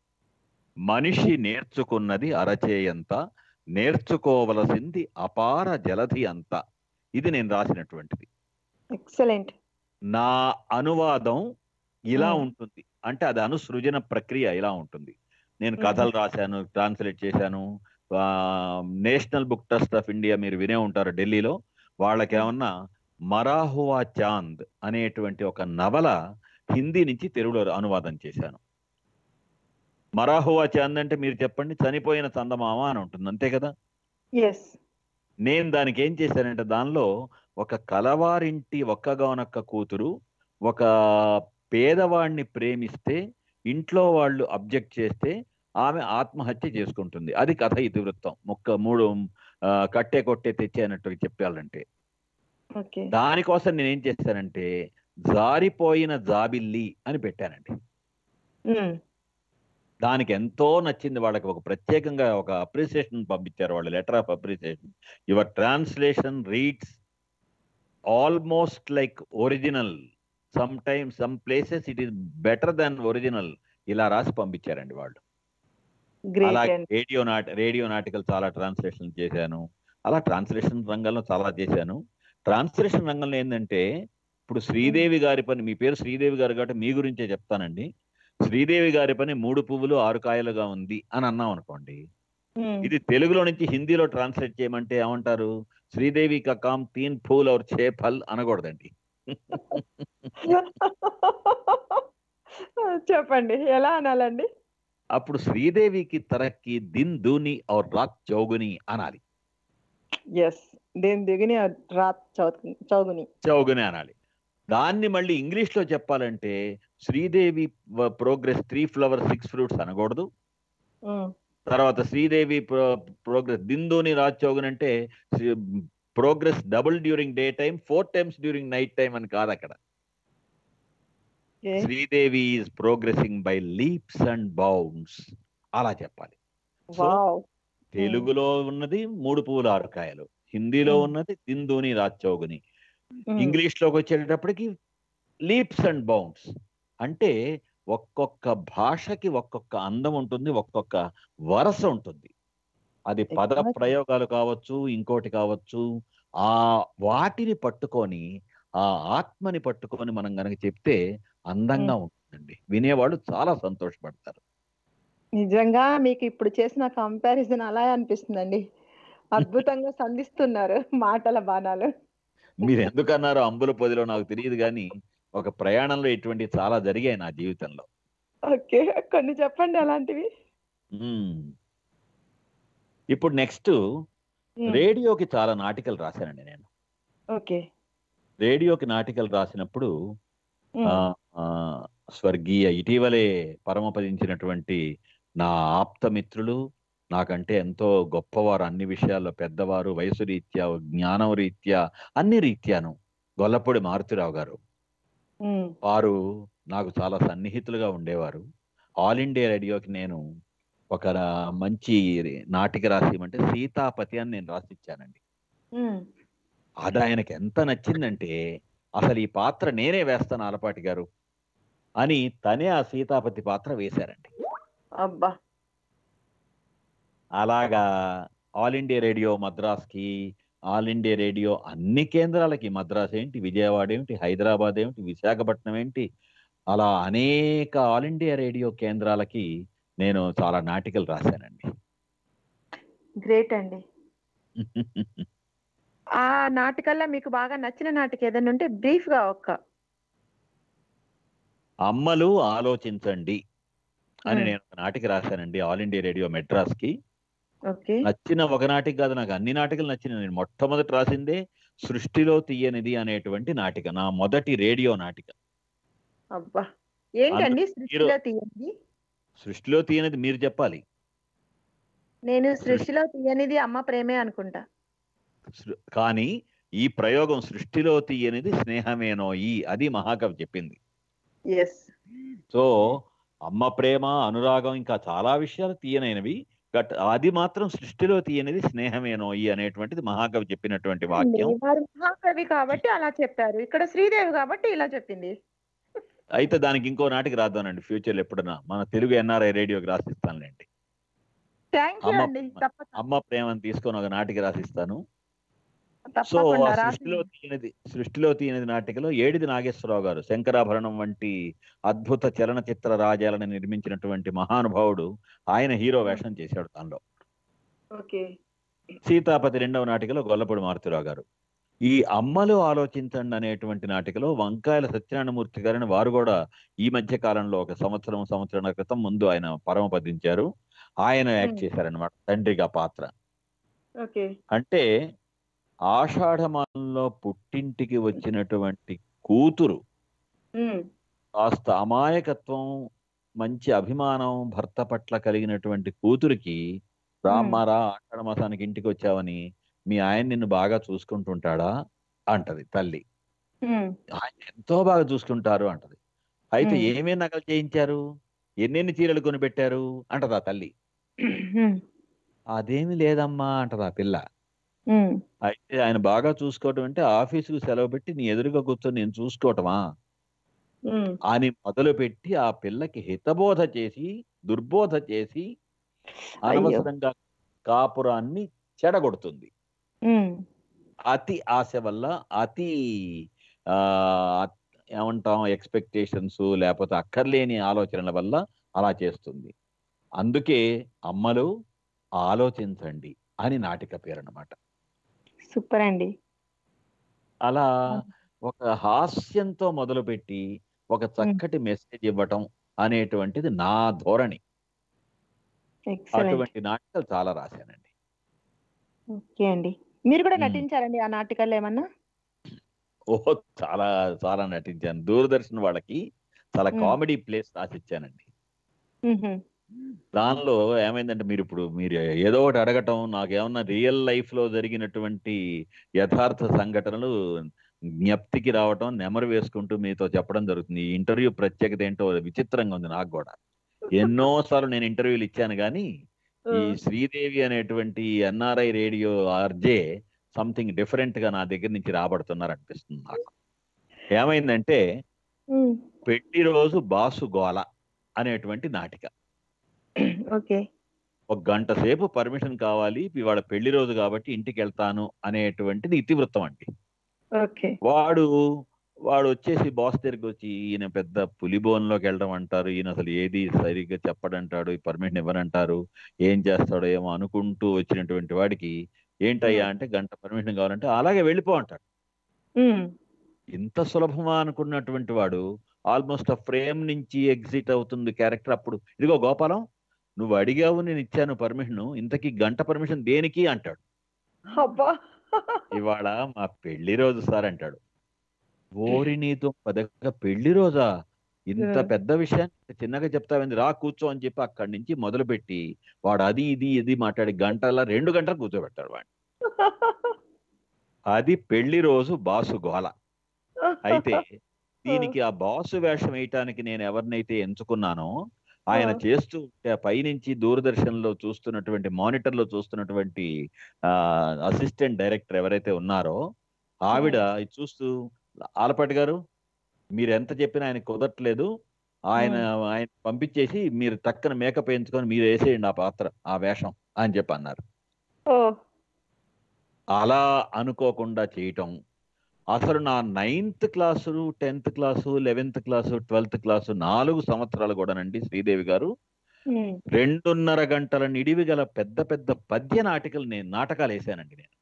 మనిషి నేర్చుకున్నది అరచేయంత, నేర్చుకోవలసింది అపార జలధి అంత. ఇది నేను రాసినటువంటిది. ఎక్సలెంట్. నా అనువాదం ఇలా ఉంటుంది, అంటే అది అనుసృజన ప్రక్రియ ఇలా ఉంటుంది. నేను కథలు రాశాను, ట్రాన్స్లేట్ చేశాను. National book trust of India మీరు వినే ఉంటారు ఢిల్లీలో, వాళ్ళకేమన్నా మరాహువా చాంద్ అనేటువంటి ఒక నవల హిందీ నుంచి తెలుగులో అనువాదం చేశాను. మరాహువా చాంద్ అంటే మీరు చెప్పండి, చనిపోయిన చందమామ అని ఉంటుంది, అంతే కదా. నేను దానికి ఏం చేశానంటే, దానిలో ఒక కలవారింటి ఒక్కగానొక్క కూతురు ఒక పేదవాడిని ప్రేమిస్తే ఇంట్లో వాళ్ళు అబ్జెక్ట్ చేస్తే ఆమె ఆత్మహత్య చేసుకుంటుంది. అది కథ ఇతివృత్తం. మొక్క మూడు కట్టే కొట్టే తెచ్చే అన్నట్టు చెప్పాలంటే. దానికోసం నేనేం చేశానంటే జారిపోయిన జాబిల్లి అని పెట్టానండి. దానికి ఎంతో నచ్చింది వాళ్ళకి. ఒక ప్రత్యేకంగా ఒక అప్రిసియేషన్ పంపించారు వాళ్ళు, letter of appreciation. Your translation reads almost like original, sometimes some places it is better than original, ఇలా రాసి పంపించారండి వాళ్ళు. అలాగే రేడియో నాట రేడియో నాటికల్ చాలా ట్రాన్స్లేషన్ చేశాను. అలా ట్రాన్స్లేషన్ రంగంలో చాలా చేశాను. ట్రాన్స్లేషన్ రంగంలో ఏంటంటే, ఇప్పుడు శ్రీదేవి గారి పని, మీ పేరు శ్రీదేవి గారు కాబట్టి మీ గురించే చెప్తానండి. శ్రీదేవి గారి పని మూడు పువ్వులు ఆరు కాయలుగా ఉంది అని అన్నాం అనుకోండి, ఇది తెలుగులో నుంచి హిందీలో ట్రాన్స్లేట్ చేయమంటే ఏమంటారు? శ్రీదేవి కా కామ్ తీన్ ఫూల్ ఔర్ ఛే ఫల్ అనకూడదండి. చెప్పండి ఎలా అనాలండి? అప్పుడు శ్రీదేవికి తరక్కి దిన్ దూని ఔర్ రాత్ చౌగుని అనాలి. చౌగుని అనాలి. దాన్ని మళ్ళీ ఇంగ్లీష్ లో చెప్పాలంటే Sridevi progress three flower six fruits అనకూడదు. తర్వాత శ్రీదేవి ప్రోగ్రెస్ దిందూని రాజ్ చౌగుని అంటే progress double during day time, four times during night time అని కాదు అక్కడ. Sridevi is progressing by leaps and bounds అలా చెప్పాలి. తెలుగులో ఉన్నది మూడు పువ్వులు ఆరు కాయలు, హిందీలో Hmm. ఉన్నది దిందూని రాచౌగుని. Hmm. ఇంగ్లీష్ లోకి వచ్చేటప్పటికి లీప్స్ అండ్ బౌండ్స్. అంటే ఒక్కొక్క భాషకి ఒక్కొక్క అందం ఉంటుంది, ఒక్కొక్క వరస ఉంటుంది. అది పద Exactly. ప్రయోగాలు కావచ్చు, ఇంకోటి కావచ్చు. ఆ వాటిని పట్టుకొని, ఆ ఆత్మని పట్టుకొని మనం గనక చెప్తే అందంగా Hmm. ఉంటుందండి. వినేవాళ్ళు చాలా సంతోషపడతారు. నిజంగా మీకు ఇప్పుడు చేసిన కంపారిజన్ అలా అనిపిస్తుందండి. అద్భుతంగా సంధిస్తున్నారు మాటల బాణాలు. మీరు ఎందుకన్నారో అంబుల పొదిలో నాకు తెలియదు కానీ ఒక ప్రయాణంలో ఇటువంటి చాలా జరిగాయి నా జీవితంలో. ఓకే, కొన్ని చెప్పండి అలాంటివి. మ్మ్. ఇప్పుడు నెక్స్ట్ Hmm. రేడియోకి చాలా నాటికలు రాశానండి నేను. ఓకే. రేడియోకి నాటికలు రాసినప్పుడు Hmm. ఆ ఆ, స్వర్గీయ ఇటీవలే పరమపదించినటువంటి నా ఆప్తమిత్రులు, నాకంటే ఎంతో గొప్పవారు, అన్ని విషయాల్లో పెద్దవారు, వయసు రీత్యా, జ్ఞానం రీత్యా, అన్ని రీత్యాను, గొల్లపూడి మారుతిరావు గారు. Hmm. వారు నాకు చాలా సన్నిహితులుగా ఉండేవారు. ఆల్ ఇండియా రేడియోకి నేను ఒక రా- మంచి నాటిక రాసిమంటే సీతాపతి అని నేను రాసిచ్చానండి. Hmm. అది ఆయనకి ఎంత నచ్చిందంటే అసలు ఈ పాత్ర నేనే వేస్తాను ఆలపాటి గారు అని తనే ఆ సీతాపతి పాత్ర వేశారండి. అబ్బా. అలాగా ఆల్ ఇండియా రేడియో మద్రాస్కి, ఆల్ ఇండియా రేడియో అన్ని కేంద్రాలకి, మద్రాస్ ఏంటి, విజయవాడ ఏమిటి, హైదరాబాద్ ఏమిటి, విశాఖపట్నం ఏంటి, అలా అనేక ఆల్ ఇండియా రేడియో కేంద్రాలకి నేను చాలా నాటికలు రాశానండి. గ్రేట్ అండి. ఆ నాటికల్లో మీకు బాగా నచ్చిన నాటిక ఏదైనా ఉంటే బ్రీఫ్ గా ఒక్క. అమ్మలు ఆలోచించండి అని Hmm. నేను ఒక నాటిక రాశానండి ఆల్ ఇండియా రేడియో మెడ్రాస్కి. ఓకే. నచ్చిన ఒక నాటిక కాదు, నాకు అన్ని నాటికలు నచ్చిన. నేను మొట్టమొదటి రాసిందే సృష్టిలో తీయనిది అనేటువంటి నాటిక, నా మొదటి రేడియో నాటిక. అబ్బా, ఏంటండి అందులో హీరో సృష్టిలో తీయనిది? సృష్టిలో తీయనిది మీరు చెప్పాలి. నేను సృష్టి సృష్టిలో తీయనిది అమ్మ ప్రేమే అనుకుంటా. సృ- కానీ ఈ ప్రయోగం సృష్టిలో తీయనిది స్నేహమేనోయి, అది మహాకవి చెప్పింది. ఎస్. సో అమ్మ ప్రేమ, అనురాగం, ఇంకా చాలా విషయాలు తీయనైనవి, బట్ అది మాత్రం సృష్టిలో తీయనిది స్నేహమేనోయి అనేటువంటిది మహాకవి చెప్పినటువంటి వాక్యం. వారు మహాకవి కాబట్టి అలా చెప్పారు, ఇక్కడ శ్రీదేవి కాబట్టి ఇలా చెప్పింది. అయితే దానికి ఇంకో నాటికి రాద్దానండి ఫ్యూచర్లో ఎప్పుడన్నా, మన తెలుగు ఎన్ఆర్ఐ రేడియోకి రాసిస్తానులేండి. థ్యాంక్ యూ అమ్మ అండి. ప్రేమ తప్పక అమ్మ ప్రేమని తీసుకొని ఒక నాటికి రాసిస్తాను. సో ఆ తప్పకుండా రాసి. సృష్టిలో తీయనిది సృష్టిలో తీయనిది నాటికలో ఏడిది నాగేశ్వరరావు గారు శంకరాభరణం వంటి అద్భుత చలనచిత్ర రాజ్యాలను నిర్మించినటువంటి మహానుభావుడు, ఆయన హీరో వేషం చేశాడు దానిలో. ఓకే. సీతాపతి రెండవ నాటికలో గొల్లపూడి మారుతిరావు గారు. ఈ అమ్మలు ఆలోచించండి అనేటువంటి నాటికలో వంకాయల సత్యనారాయణమూర్తి గారిని, వారు కూడా ఈ మధ్య కాలంలో ఒక సంవత్సరం సంవత్సరాల క్రితం ముందు ఆయన పరమపదించారు. ఆయన యాక్ట్ Hmm. చేశారనమాట తండ్రిగా పాత్ర. ఓకే. అంటే ఆషాఢమాసంలో పుట్టింటికి వచ్చినటువంటి కూతురు Hmm. కాస్త అమాయకత్వం, మంచి అభిమానం భర్త పట్ల కలిగినటువంటి కూతురికి, Hmm. రామ్మారా ఆషాఢ మాసానికి ఇంటికి వచ్చావని మీ ఆయన నిన్ను బాగా చూసుకుంటుంటాడా అంటది తల్లి. Hmm. ఆయన ఎంతో బాగా చూసుకుంటారు అంటది. అయితే Hmm. ఏమేమి నగలు చేయించారు, ఎన్నెన్ని చీరలు కొనిపెట్టారు అంటది ఆ తల్లి. Hmm. అదేమి లేదమ్మా అంటది ఆ పిల్ల. Hmm. అయితే ఆయన బాగా చూసుకోవటం అంటే ఆఫీసుకు సెలవు పెట్టి నీ ఎదురుగా కూర్చొని నేను చూసుకోవటమా Hmm. అని మొదలుపెట్టి ఆ పిల్లకి హితబోధ చేసి, దుర్బోధ చేసి, అయ్యో. అనవసరంగా కాపురాన్ని చెడగొడుతుంది. Hmm. అతి ఆశ వల్ల, అతి ఆ ఏమంటాం ఎక్స్పెక్టేషన్స్, లేకపోతే అక్కర్లేని ఆలోచనల వల్ల అలా చేస్తుంది. అందుకే అమ్మలు ఆలోచించండి అని నాటిక పేరు అన్నమాట. సూపర్ అండి. అలా ఒక హాస్యంతో మొదలుపెట్టి ఒక చక్కటి మెసేజ్ ఇవ్వటం అనేటువంటిది నా ధోరణి. ఎక్సలెంట్. అటువంటి నాటికలు చాలా రాశానండి. ఓకే అండి. మీరు కూడా మ్మ్. నటించారండి ఆ నాటికల్లో ఏమన్నా? ఓహో, చాలా చాలా నటించాను. దూరదర్శన్ వాళ్ళకి చాలా మ్మ్. Comedy place రాసిచ్చానండి. మ్హూ. దానిలో ఏమైందంటే, మీరు ఇప్పుడు మీరు ఏదో ఒకటి అడగటం, నాకేమన్నా రియల్ లైఫ్ లో జరిగినటువంటి యథార్థ సంఘటనలు జ్ఞప్తికి రావటం, నెమరు వేసుకుంటూ మీతో చెప్పడం జరుగుతుంది. ఈ ఇంటర్వ్యూ ప్రత్యేకత ఏంటో విచిత్రంగా ఉంది నాకు కూడా. ఎన్నోసార్లు నేను ఇంటర్వ్యూలు ఇచ్చాను కానీ ఈ శ్రీదేవి అనేటువంటి NRI radio RJ something different గా నా దగ్గర నుంచి రాబడుతున్నారు అనిపిస్తుంది నాకు. ఏమైందంటే పెళ్లి రోజు బాసు గోల అనేటువంటి నాటిక. ఓకే. ఒక గంట సేపు పర్మిషన్ కావాలి, ఇవాళ పెళ్లి రోజు కాబట్టి ఇంటికి వెళ్తాను అనేటువంటిది ఇతివృత్తం అండి. ఓకే. వాడు వాడు వచ్చేసి బాస్ దగ్గరికి వచ్చి ఈయన పెద్ద పులిబోన్లోకి వెళ్ళడం అంటారు, ఈయన అసలు ఏది సరిగ్గా చెప్పడంటాడు, పర్మిషన్ ఇవ్వనంటారు, ఏం చేస్తాడో ఏమో అనుకుంటూ వచ్చినటువంటి వాడికి ఏంటయ్యా అంటే గంట పర్మిషన్ కావాలంటే అలాగే వెళ్ళిపో అంటాడు. ఇంత సులభమా అనుకున్నటువంటి వాడు ఆల్మోస్ట్ ఆ ఫ్రేమ్ నుంచి ఎగ్జిట్ అవుతుంది క్యారెక్టర్. అప్పుడు ఇదిగో గోపాలం, నువ్వు అడిగావు, నేను ఇచ్చాను పర్మిషన్, ఇంతకీ గంట పర్మిషన్ దేనికి అంటాడు. ఇవాళ మా పెళ్లి రోజు సార్ అంటాడు. ఓరి నీతో పదక పెళ్లి రోజా, ఇంత పెద్ద విషయాన్ని చిన్నగా చెప్తావేంది, రా కూర్చో అని చెప్పి అక్కడి నుంచి మొదలుపెట్టి వాడు అది ఇది ఇది మాట్లాడి గంటల రెండు గంటలు కూర్చోబెట్టాడు వాడిని. అది పెళ్లి రోజు బాసు గోల. అయితే దీనికి ఆ బాసు వేషం వేయటానికి నేను ఎవరినైతే ఎంచుకున్నానో ఆయన చేస్తూ పైనుంచి దూరదర్శన్ లో చూస్తున్నటువంటి మానిటర్ లో చూస్తున్నటువంటి ఆ అసిస్టెంట్ డైరెక్టర్ ఎవరైతే ఉన్నారో ఆవిడ చూస్తూ, ఆలపాటి గారు మీరు ఎంత చెప్పినా ఆయన కుదరట్లేదు, ఆయన ఆయన పంపించేసి మీరు తక్కన మేకప్ వేయించుకొని మీరు వేసేయండి ఆ పాత్ర ఆ వేషం అని చెప్పి అన్నారు. అలా అనుకోకుండా చేయటం. అసలు నా ninth class, tenth class, eleventh class, twelfth class నాలుగు సంవత్సరాలు కూడానండి శ్రీదేవి గారు రెండున్నర గంటల నిడివి గల పెద్ద పెద్ద పద్య నాటికలు నేను నాటకాలు వేసానండి. నేను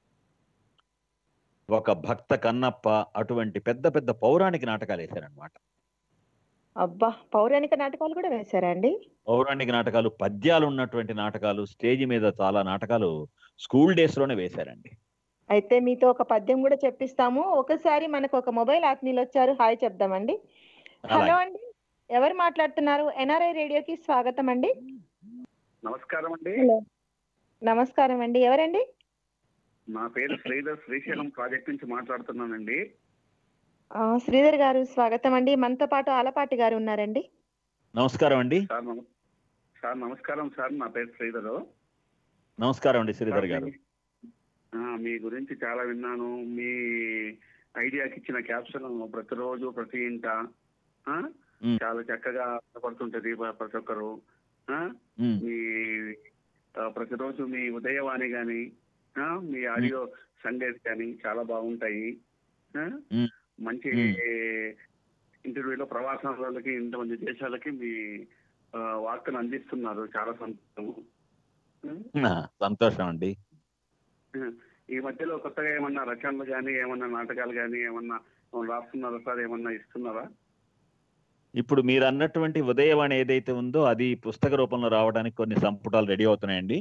ఒక భక్త కన్నప్ప అటువంటి పెద్ద పెద్ద పౌరాణిక నాటకాలు వేశానమాట. అబ్బా, పౌరాణిక నాటకాలు కూడా వేశారా అండి? పౌరాణిక నాటకాలు, పద్యాలు ఉన్నటువంటి నాటకాలు, స్టేజ్ మీద చాలా నాటకాలు స్కూల్ డేస్ లోనే వేశారండి. అయితే మీతో ఒక పద్యం కూడా చెప్పిస్తాము. ఒకసారి మనకు ఒక మొబైల్ ఆత్మీయులు వచ్చారు, హాయ్ చెప్దామండి. హలో అండి, ఎవరు మాట్లాడుతున్నారు? ఎన్ఆర్ఐ రేడియోకి స్వాగతం అండి. నమస్కారం అండి. నమస్కారం అండి, ఎవరండి? నా పేరు శ్రీధర్, శ్రీశైలం ప్రాజెక్ట్ నుంచి మాట్లాడుతున్నానండి. శ్రీధర్ గారు స్వాగతం అండి. మనతో పాటు ఆలపాటి గారు ఉన్నారండి. నమస్కారం అండి. సార్ నమస్కారం సార్, నా పేరు శ్రీధర్. నమస్కారం అండి శ్రీధర్ గారు. మీ గురించి చాలా విన్నాను. మీ ఐడియాకి ఇచ్చిన క్యాప్షన్ ప్రతిరోజు ప్రతి ఇంట చాలా చక్కగా పడుతుంటది ప్రతి ఒక్కరు. మీ ప్రతిరోజు మీ ఉదయవాణి గాని మీ ఆడియో సండేస్ కానీ చాలా బాగుంటాయి. మంచి ఇంటర్వ్యూలో ప్రవాసాలకి ఇంతమంది దేశాలకి మీ వార్తను అందిస్తున్నారు. చాలా సంతోషం. సంతోషం అండి. ఈ మధ్యలో కొత్తగా ఏమన్నా రచనలు కానీ ఏమన్నా నాటకాలు కానీ ఏమన్నా రాస్తున్నారా సార్? ఏమన్నా ఇస్తున్నారా? ఇప్పుడు మీరు అన్నటువంటి ఉదయవాణి ఏదైతే ఉందో అది పుస్తక రూపంలో రావడానికి కొన్ని సంపుటాలు రెడీ అవుతున్నాయండి.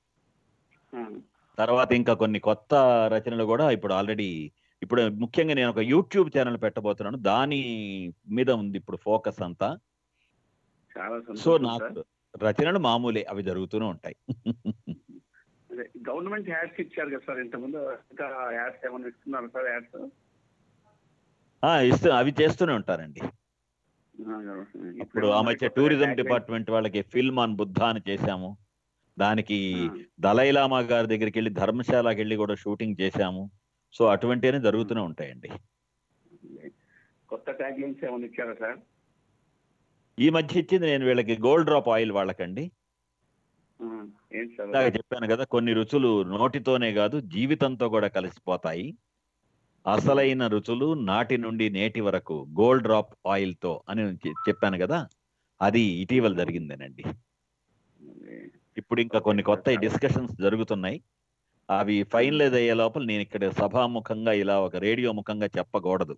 తర్వాత ఇంకా కొన్ని కొత్త రచనలు కూడా ఇప్పుడు ఆల్రెడీ, ఇప్పుడు ముఖ్యంగా నేను ఒక యూట్యూబ్ ఛానల్ పెట్టబోతున్నాను, దాని మీద ఉంది ఇప్పుడు ఫోకస్ అంతా. సో నాకు రచనలు మామూలే, అవి జరుగుతూనే ఉంటాయి. గవర్నమెంట్ యాడ్స్ ఇచ్చారు కదా సార్ ఇంతకుముందు, ఇంకా యాడ్స్ ఏమైనా ఇస్తున్నారు సార్? యాడ్స్ ఇస్తూ అవి చేస్తూనే ఉంటారండి. ఇప్పుడు ఆ మధ్య టూరిజం డిపార్ట్మెంట్ వాళ్ళకి ఫిల్మ్ ఆన్ బుద్ధ అని చేశాము. దానికి దలైలామా గారి దగ్గరికి వెళ్ళి ధర్మశాలకి వెళ్ళి కూడా షూటింగ్ చేశాము. సో అటువంటివన్నీ జరుగుతూనే ఉంటాయండి. కొత్త ట్యాగ్లైన్స్ ఏమైనా ఇచ్చారా సార్? ఈ మధ్య ఇచ్చింది నేను వీళ్ళకి గోల్డ్ డ్రాప్ ఆయిల్ వాళ్ళకండి. చెప్పాను కదా, కొన్ని రుచులు నోటితోనే కాదు జీవితంతో కూడా కలిసిపోతాయి. అసలైన రుచులు నాటి నుండి నేటి వరకు గోల్డ్ డ్రాప్ ఆయిల్ తో అని చెప్పాను కదా, అది ఇటీవల జరిగిందేనండి. ఇప్పుడు ఇంకా కొన్ని కొత్త డిస్కషన్స్ జరుగుతున్నాయి. అవి ఫైనలైజ్ అయ్యే లోపల నేను ఇక్కడ సభాముఖంగా ఇలా ఒక రేడియో ముఖంగా చెప్పకూడదు.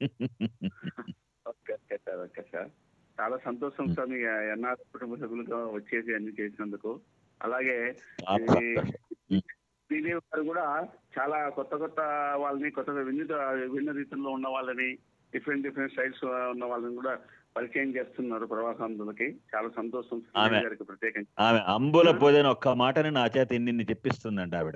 చాలా సంతోషం సార్, మీ ఎన్ఆర్ కుటుంబ సభ్యులుగా వచ్చేసి అన్ని చేసినందుకు. అలాగే శ్రీదేవి గారు కూడా చాలా కొత్త కొత్త వాళ్ళని, కొత్త వివిధ విభిన్న రీతుల్లో ఉన్న వాళ్ళని, డిఫరెంట్ డిఫరెంట్ స్టైల్స్ ఉన్న వాళ్ళని కూడా పరిచయం చేస్తున్నారు ప్రవాసాంధ్రులకి. చాలా సంతోషం గారికి ప్రత్యేకంగా. ఆమె అంబుల పోదని ఒక్క మాటని నా చేత ఇన్ని చెప్పిస్తుందండి ఆవిడ.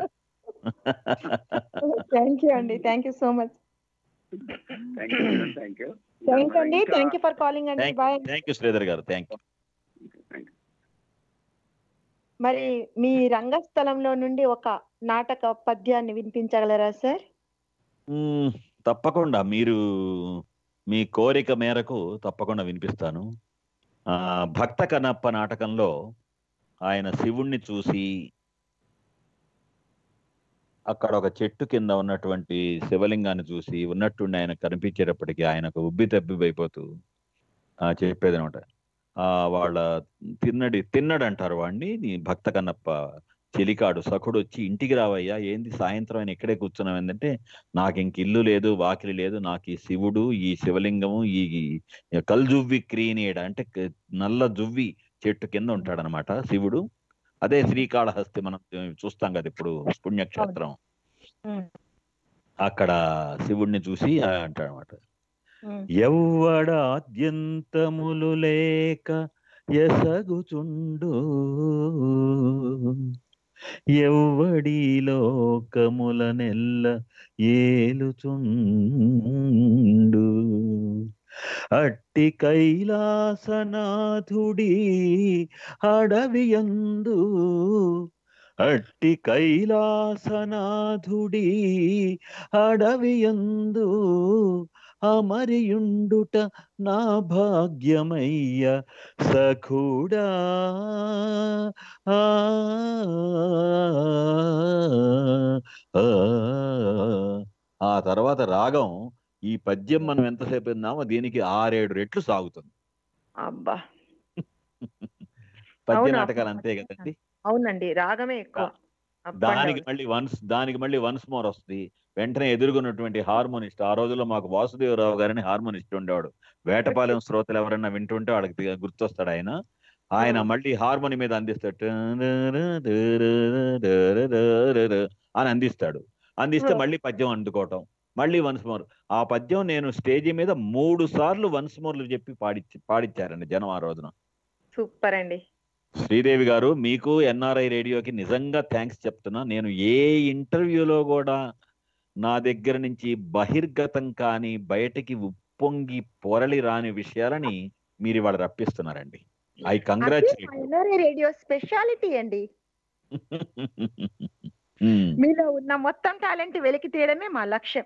థ్యాంక్ యూ అండి, thank you so much. Thank you thank you thank you అండి, థ్యాంక్ యూ ఫర్ కాలింగ్ అండి. Bye. Thank you Sridhar garu, thank you. మరి మీ రంగస్థలంలో నుండి ఒక నాటక పద్యాన్ని వినిపించగలరా సార్? మ్మ్, తప్పకుండా మీరు మీ కోరిక మేరకు తప్పకుండా వినిపిస్తాను. ఆ భక్త కన్నప్ప నాటకంలో ఆయన శివుణ్ణి చూసి అక్కడ ఒక చెట్టు కింద ఉన్నటువంటి శివలింగాన్ని చూసి ఉన్నట్టుండి ఆయన కనిపించేటప్పటికి ఆయనకు ఉబ్బి తబ్బిబైపోతూ ఆ చెప్పేది అనమాట. ఆ వాళ్ళ తిన్నడి తిన్నడు అంటారు వాడిని. నీ భక్త కన్నప్ప చెలికాడు సఖుడు వచ్చి, ఇంటికి రావయ్యా, ఏంది సాయంత్రం ఆయన ఇక్కడే కూర్చున్నాం, ఏంటంటే నాకు ఇంక ఇల్లు లేదు వాకిలి లేదు, నాకు ఈ శివుడు ఈ శివలింగము ఈ కల్జువ్వి క్రీనీడ అంటే క- నల్ల జువ్వి చెట్టు కింద ఉంటాడనమాట శివుడు. అదే శ్రీకాళహస్తి మనం చూస్తాం కదా ఇప్పుడు పుణ్యక్షేత్రం, ఉమ్, అక్కడ శివుణ్ణి చూసి అంటాడనమాట, ఉమ్. ఎవ్వడాద్యంతములు లేక ఎసగుచుండు, ఎవ్వడి లోకముల నెల్ల ఏలుచుండు, అట్టి కైలాసనాథుడి అడవియందు, అట్టి కైలాసనాథుడి అడవియందు అమరియుండుట నా భాగ్యమయ్య సఖుడా. ఆ, ఆ, ఆ తర్వాత రాగం ఈ పద్యం మనం ఎంతసేపు విన్నామో దీనికి ఆరేడు రెట్లు సాగుతుంది. అబ్బా, పద్య అవును. నాటకాలు అంతే కదండి. అవునండి, రాగమే ఎక్కువ. Up and దానికి down. మళ్ళీ వన్స్ దానికి మళ్ళీ వన్స్ మోర్ వస్తుంది. వెంటనే ఎదుర్కొన్నటువంటి హార్మోనిస్ట్, ఆ రోజుల్లో మాకు వాసుదేవరావు గారిని హార్మోనిస్ట్ ఉండేవాడు. వేటపాలెం శ్రోతలు ఎవరైనా వింటుంటే వాళ్ళకి దిగ- గుర్తొస్తాడు ఆయన. ఆయన మళ్ళీ హార్మోని మీద అందిస్తాడు అని అందిస్తాడు. అందిస్తే మళ్ళీ పద్యం అందుకోవటం, మళ్ళీ వన్స్ మోర్. ఆ పద్యం నేను స్టేజీ మీద మూడు సార్లు వన్స్ మోర్లు చెప్పి పాడిచ్చి పాడిచ్చారండి జనం ఆ రోజున. సూపర్ అండి. శ్రీదేవి గారు, మీకు ఎన్ఆర్ఐ రేడియోకి నిజంగా థ్యాంక్స్ చెప్తున్నా. నేను ఏ ఇంటర్వ్యూలో కూడా నా దగ్గర నుంచి బహిర్గతం కానీ బయటికి ఉప్పొంగి పొరలి రాని విషయాలని మీరు ఇవాళ రప్పిస్తున్నారండి. I congratulate. NRI radio speciality అండి. మీలో ఉన్న మొత్తం టాలెంట్ వెలికి తీయడమే మా లక్ష్యం.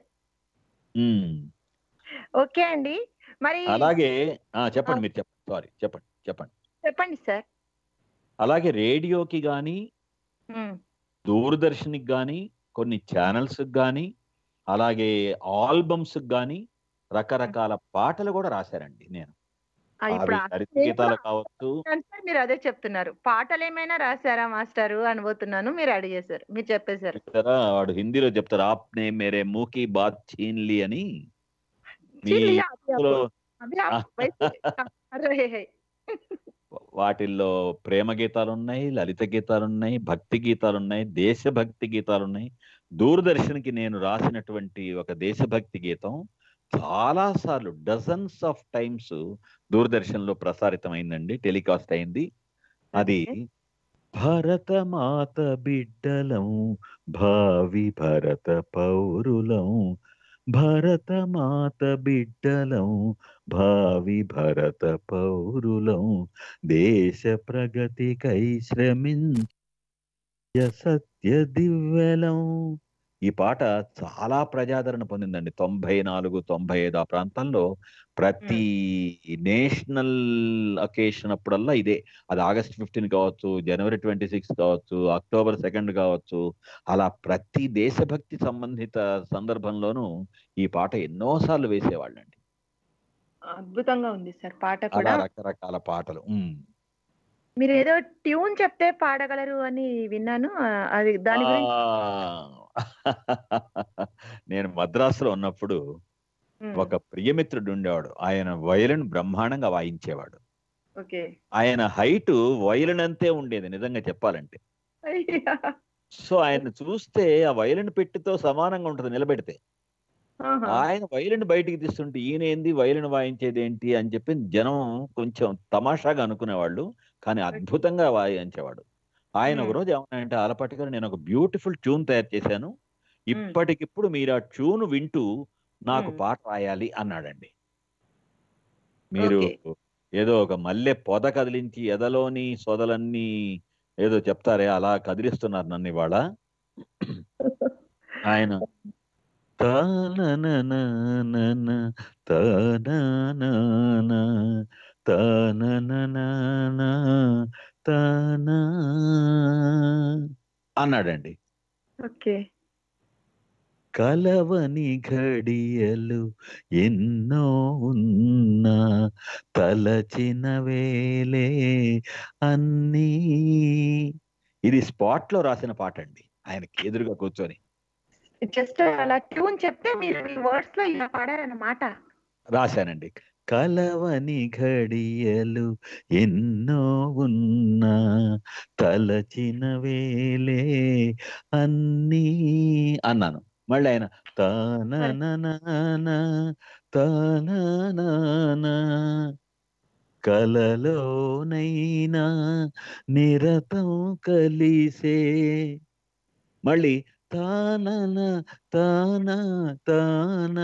ఓకే అండి, మరి అలాగే ఆ, చెప్పండి మీరు చెప్పండి సారీ చెప్పండి చెప్పండి చెప్పండి సార్. అలాగే రేడియోకి కానీ ఉమ్, దూరదర్శన్కి కానీ కొన్ని ఛానల్స్ కానీ అలాగే ఆల్బమ్స్ కానీ రకరకాల పాటలు కూడా రాశారండి నేను. ఆ, అవి ఇప్పుడు హరిత గీతాలు కావచ్చు. సార్ మీరు అదే చెప్తున్నారు, పాటలు ఏమైనా రాశారా మాస్టారు అనబోతున్నాను, మీరు అడిగేశారు, మీరు చెప్పేశారు. చూసారా, వాడు హిందీలో చెప్తారు, ఆప్నే మేరే మూకి బాత్ చీన్ లీ అని. మీ చిల్లి, అభి ఇందులో ఆప్- అభి ఆప్ వైసే- అరే హే. వాటిల్లో ప్రేమ గీతాలు ఉన్నాయి, లలిత గీతాలు ఉన్నాయి, భక్తి గీతాలు ఉన్నాయి, దేశభక్తి గీతాలు ఉన్నాయి. దూరదర్శన్కి నేను రాసినటువంటి ఒక దేశభక్తి గీతం చాలా సార్లు డజన్స్ ఆఫ్ టైమ్స్ దూరదర్శన్ లో ప్రసారితమైందండి, టెలికాస్ట్ అయింది. అది భరత మాత బిడ్డలం భావి భరత పౌరులం, భరత మాత బిడ్డలం భావి భరత పౌరులం, దేశ ప్రగతికై శ్రమించ సత్య దివ్యలం. ఈ పాట చాలా ప్రజాదరణ పొందిందండి. తొంభై నాలుగు తొంభై ఐదు ఆ ప్రాంతంలో ప్రతి నేషనల్ అకేషన్ అప్పుడల్లా ఇదే. అది ఆగస్ట్ ఫిఫ్టీన్ కావచ్చు, జనవరి ట్వంటీ సిక్స్ కావచ్చు, అక్టోబర్ సెకండ్ కావచ్చు, అలా ప్రతి దేశభక్తి సంబంధిత సందర్భంలోనూ ఈ పాట ఎన్నోసార్లు వేసేవాళ్ళండి. అద్భుతంగా ఉంది సార్ పాట అలా కూడా. రకరకాల పాటలు. ఉమ్. మీరు ఏదో ట్యూన్ చెప్తే పాడగలరు అని విన్నాను, ఆ, అది దాని గురించి. ఆ, నేను మద్రాసులో ఉన్నప్పుడు ఉమ్, ఒక ప్రియమిత్రుడు ఉండేవాడు. ఆయన వయలిన్ బ్రహ్మాండంగా వాయించేవాడు. ఓకే. ఆయన హైట్ వయలిన్ అంతే ఉండేది నిజంగా చెప్పాలంటే. అయ్యా. సో ఆయన చూస్తే ఆ వయలిన్ పెట్టితో సమానంగా ఉంటుంది నిలబెడితే. ఆహా. ఆయన వయలిన్ బయటికి తీస్తుంటే ఈయన ఏంది వయలిన్ వాయించేది ఏంటి అని చెప్పి జనం కొంచెం తమాషాగా అనుకునేవాళ్ళు, కానీ అద్భుతంగా వాయించేవాడు. ఆయన ఉమ్, ఒకరోజు ఏమన్నాయంటే, ఆలపాటి గారు నేను ఒక బ్యూటిఫుల్ ట్యూన్ తయారు చేశాను, ఉమ్, ఇప్పటికిప్పుడు మీరు ఆ ట్యూన్ వింటూ నాకు ఉమ్, పాట రాయాలి అన్నాడండి. మీరు ఓకే. ఏదో ఒక మల్లె పొద కదిలించి ఎదలోని సొదలన్నీ ఏదో చెప్తారే అలా కదిలిస్తున్నారు నన్ను ఇవాళ. ఆయన తాననననన తాననన తానననన తానా అన్నాడండి. ఓకే. కలవని ఘడియలు ఎన్నో ఉన్నా తలచిన వేలే అన్నీ. ఇది స్పాట్ లో రాసిన పాట అండి, ఆయనకి ఎదురుగా కూర్చొని జస్ట్ అలా ట్యూన్ చెప్తే మీరు మీ వర్డ్స్ లో ఇలా పాడారన్నమాట. రాశానండి. కలవని ఘడియలు ఎన్నో ఉన్నా తలచిన వేలే అన్నీ అన్నాను. మళ్ళీ ఆయన తానననన తాననన కలలోనైనా నిరతం కలిసే. మళ్ళీ తానన తాన తానా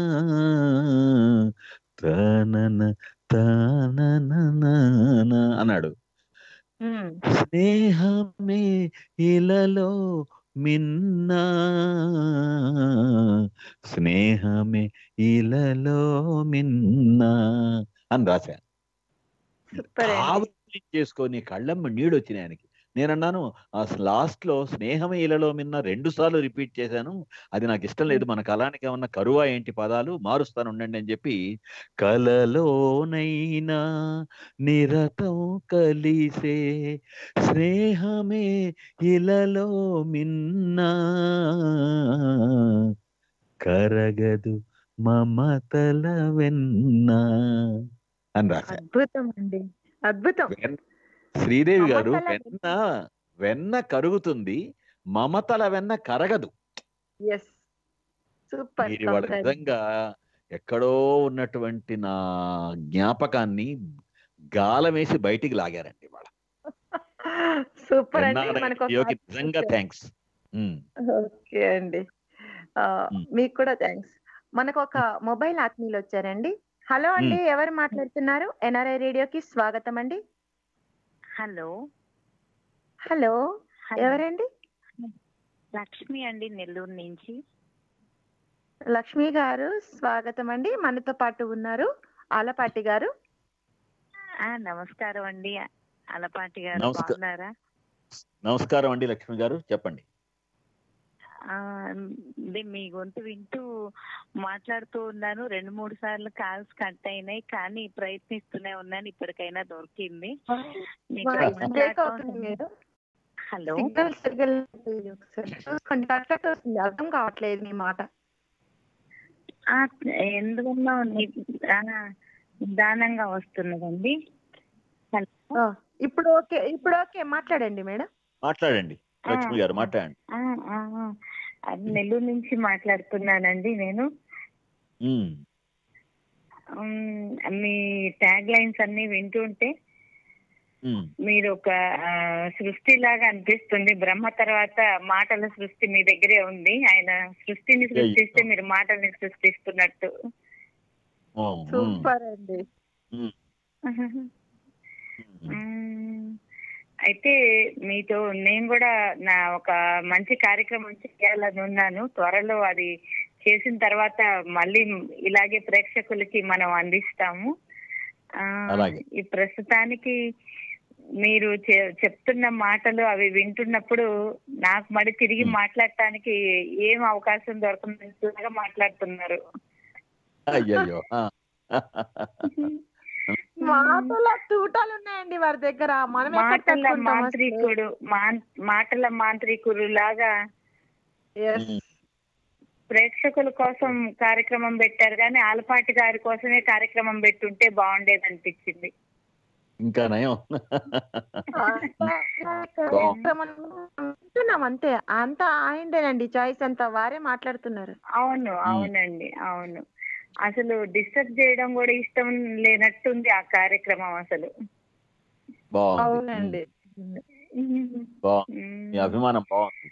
తానన తానన అన్నాడు. స్నేహమే ఇలలో మిన్నా స్నేహమే ఇలలో మిన్నా అని రాశా. చేసుకొని కళ్ళమ్మ నీళ్ళు వచ్చినాయి ఆయనకి. నేనన్నాను లాస్ట్ లో స్నేహమే ఇలలో మిన్న రెండు సార్లు రిపీట్ చేశాను, అది నాకు ఇష్టం లేదు, మన కళానికి ఏమన్నా కరువా ఏంటి పదాలు, మారుస్తాను ఉండండి అని చెప్పి కలలోనైనా నిరతం కలిసే స్నేహమే ఇలలో మిన్నా కరగదు మమతల వెన్నా అని రాశా. అద్భుతం అండి, అద్భుతం. శ్రీదేవి గారు, వెన్న వెన్న కరుగుతుంది, మమతల వెన్న కరగదు. మీరు ఇవాళ నిజంగా ఎక్కడో ఉన్నటువంటి నా జ్ఞాపకాన్ని గాలం వేసి బయటికి లాగారండి ఇవాళ. సూపర్ అండి. నిజంగా థ్యాంక్స్. ఓకే అండి, మీకు కూడా థ్యాంక్స్. మనకు ఒక మొబైల్ ఆత్మీయులు వచ్చారండి. హలో అండి, ఎవరు మాట్లాడుతున్నారు? ఎన్ఆర్ఐ రేడియోకి స్వాగతం అండి. హలో హలో ఎవరండి? లక్ష్మి అండి, నెల్లూరు నుంచి. లక్ష్మి గారు స్వాగతం అండి. మనతో పాటు ఉన్నారు ఆలపాటి గారు. నమస్కారం అండి ఆలపాటి గారు, బాగున్నారా? నమస్కారం అండి లక్ష్మి గారు, చెప్పండి. మీ గొంతు వింటూ మాట్లాడుతూ ఉన్నాను. రెండు మూడు సార్లు కాల్స్ కట్ అయినాయి, కానీ ప్రయత్నిస్తూనే ఉన్నాను, ఇప్పటికైనా దొరికింది. హలో, అర్థం కావట్లేదు మీ మాట. ఎందుకన్నా నిదానంగా వస్తున్నదండి. ఇప్పుడు ఓకే, ఇప్పుడు ఓకే, మాట్లాడండి మేడం. మాట్లాడండి లక్ష్మి గారు, మాట్లాడండి. నెల్లూరు నుంచి మాట్లాడుతున్నానండి నేను. మీ ట్యాగ్ లైన్స్ అన్ని వింటుంటే మీరు ఒక సృష్టి లాగా అనిపిస్తుంది. బ్రహ్మ తర్వాత మాటల సృష్టి మీ దగ్గరే ఉంది. ఆయన సృష్టిని సృష్టిస్తే మీరు మాటల్ని సృష్టిస్తున్నట్టు. సూపర్ అండి. అయితే మీతో నేను కూడా నా ఒక మంచి కార్యక్రమం చేయాలని ఉన్నాను. త్వరలో అది చేసిన తర్వాత మళ్ళీ ఇలాగే ప్రేక్షకులకి మనం అందిస్తాము. ఈ ప్రస్తుతానికి మీరు చెప్తున్న మాటలు అవి వింటున్నప్పుడు నాకు మళ్ళీ తిరిగి మాట్లాడటానికి ఏం అవకాశం దొరకకుండా మాట్లాడుతున్నారు. మాటల తూటాలు ఉన్నాయండి వారి దగ్గర. మాటల మాంత్రికుడు మాటల మాంత్రికుడు లాగా ప్రేక్షకుల కోసం కార్యక్రమం పెట్టారు, కానీ ఆలపాటి గారి కోసమే కార్యక్రమం పెట్టుంటే బాగుండేది అనిపించింది. ఇంకా నయం. అంతే, అంతా ఆయనదేనండి చాయిస్, అంతా వారే మాట్లాడుతున్నారు. అవును అవునండి, అవును. అసలు డిస్టర్బ్ చేయడం కూడా ఇష్టం లేనట్టుంది ఆ కార్యక్రమం అసలు. అవునండి, అభిమానం బాగుంది.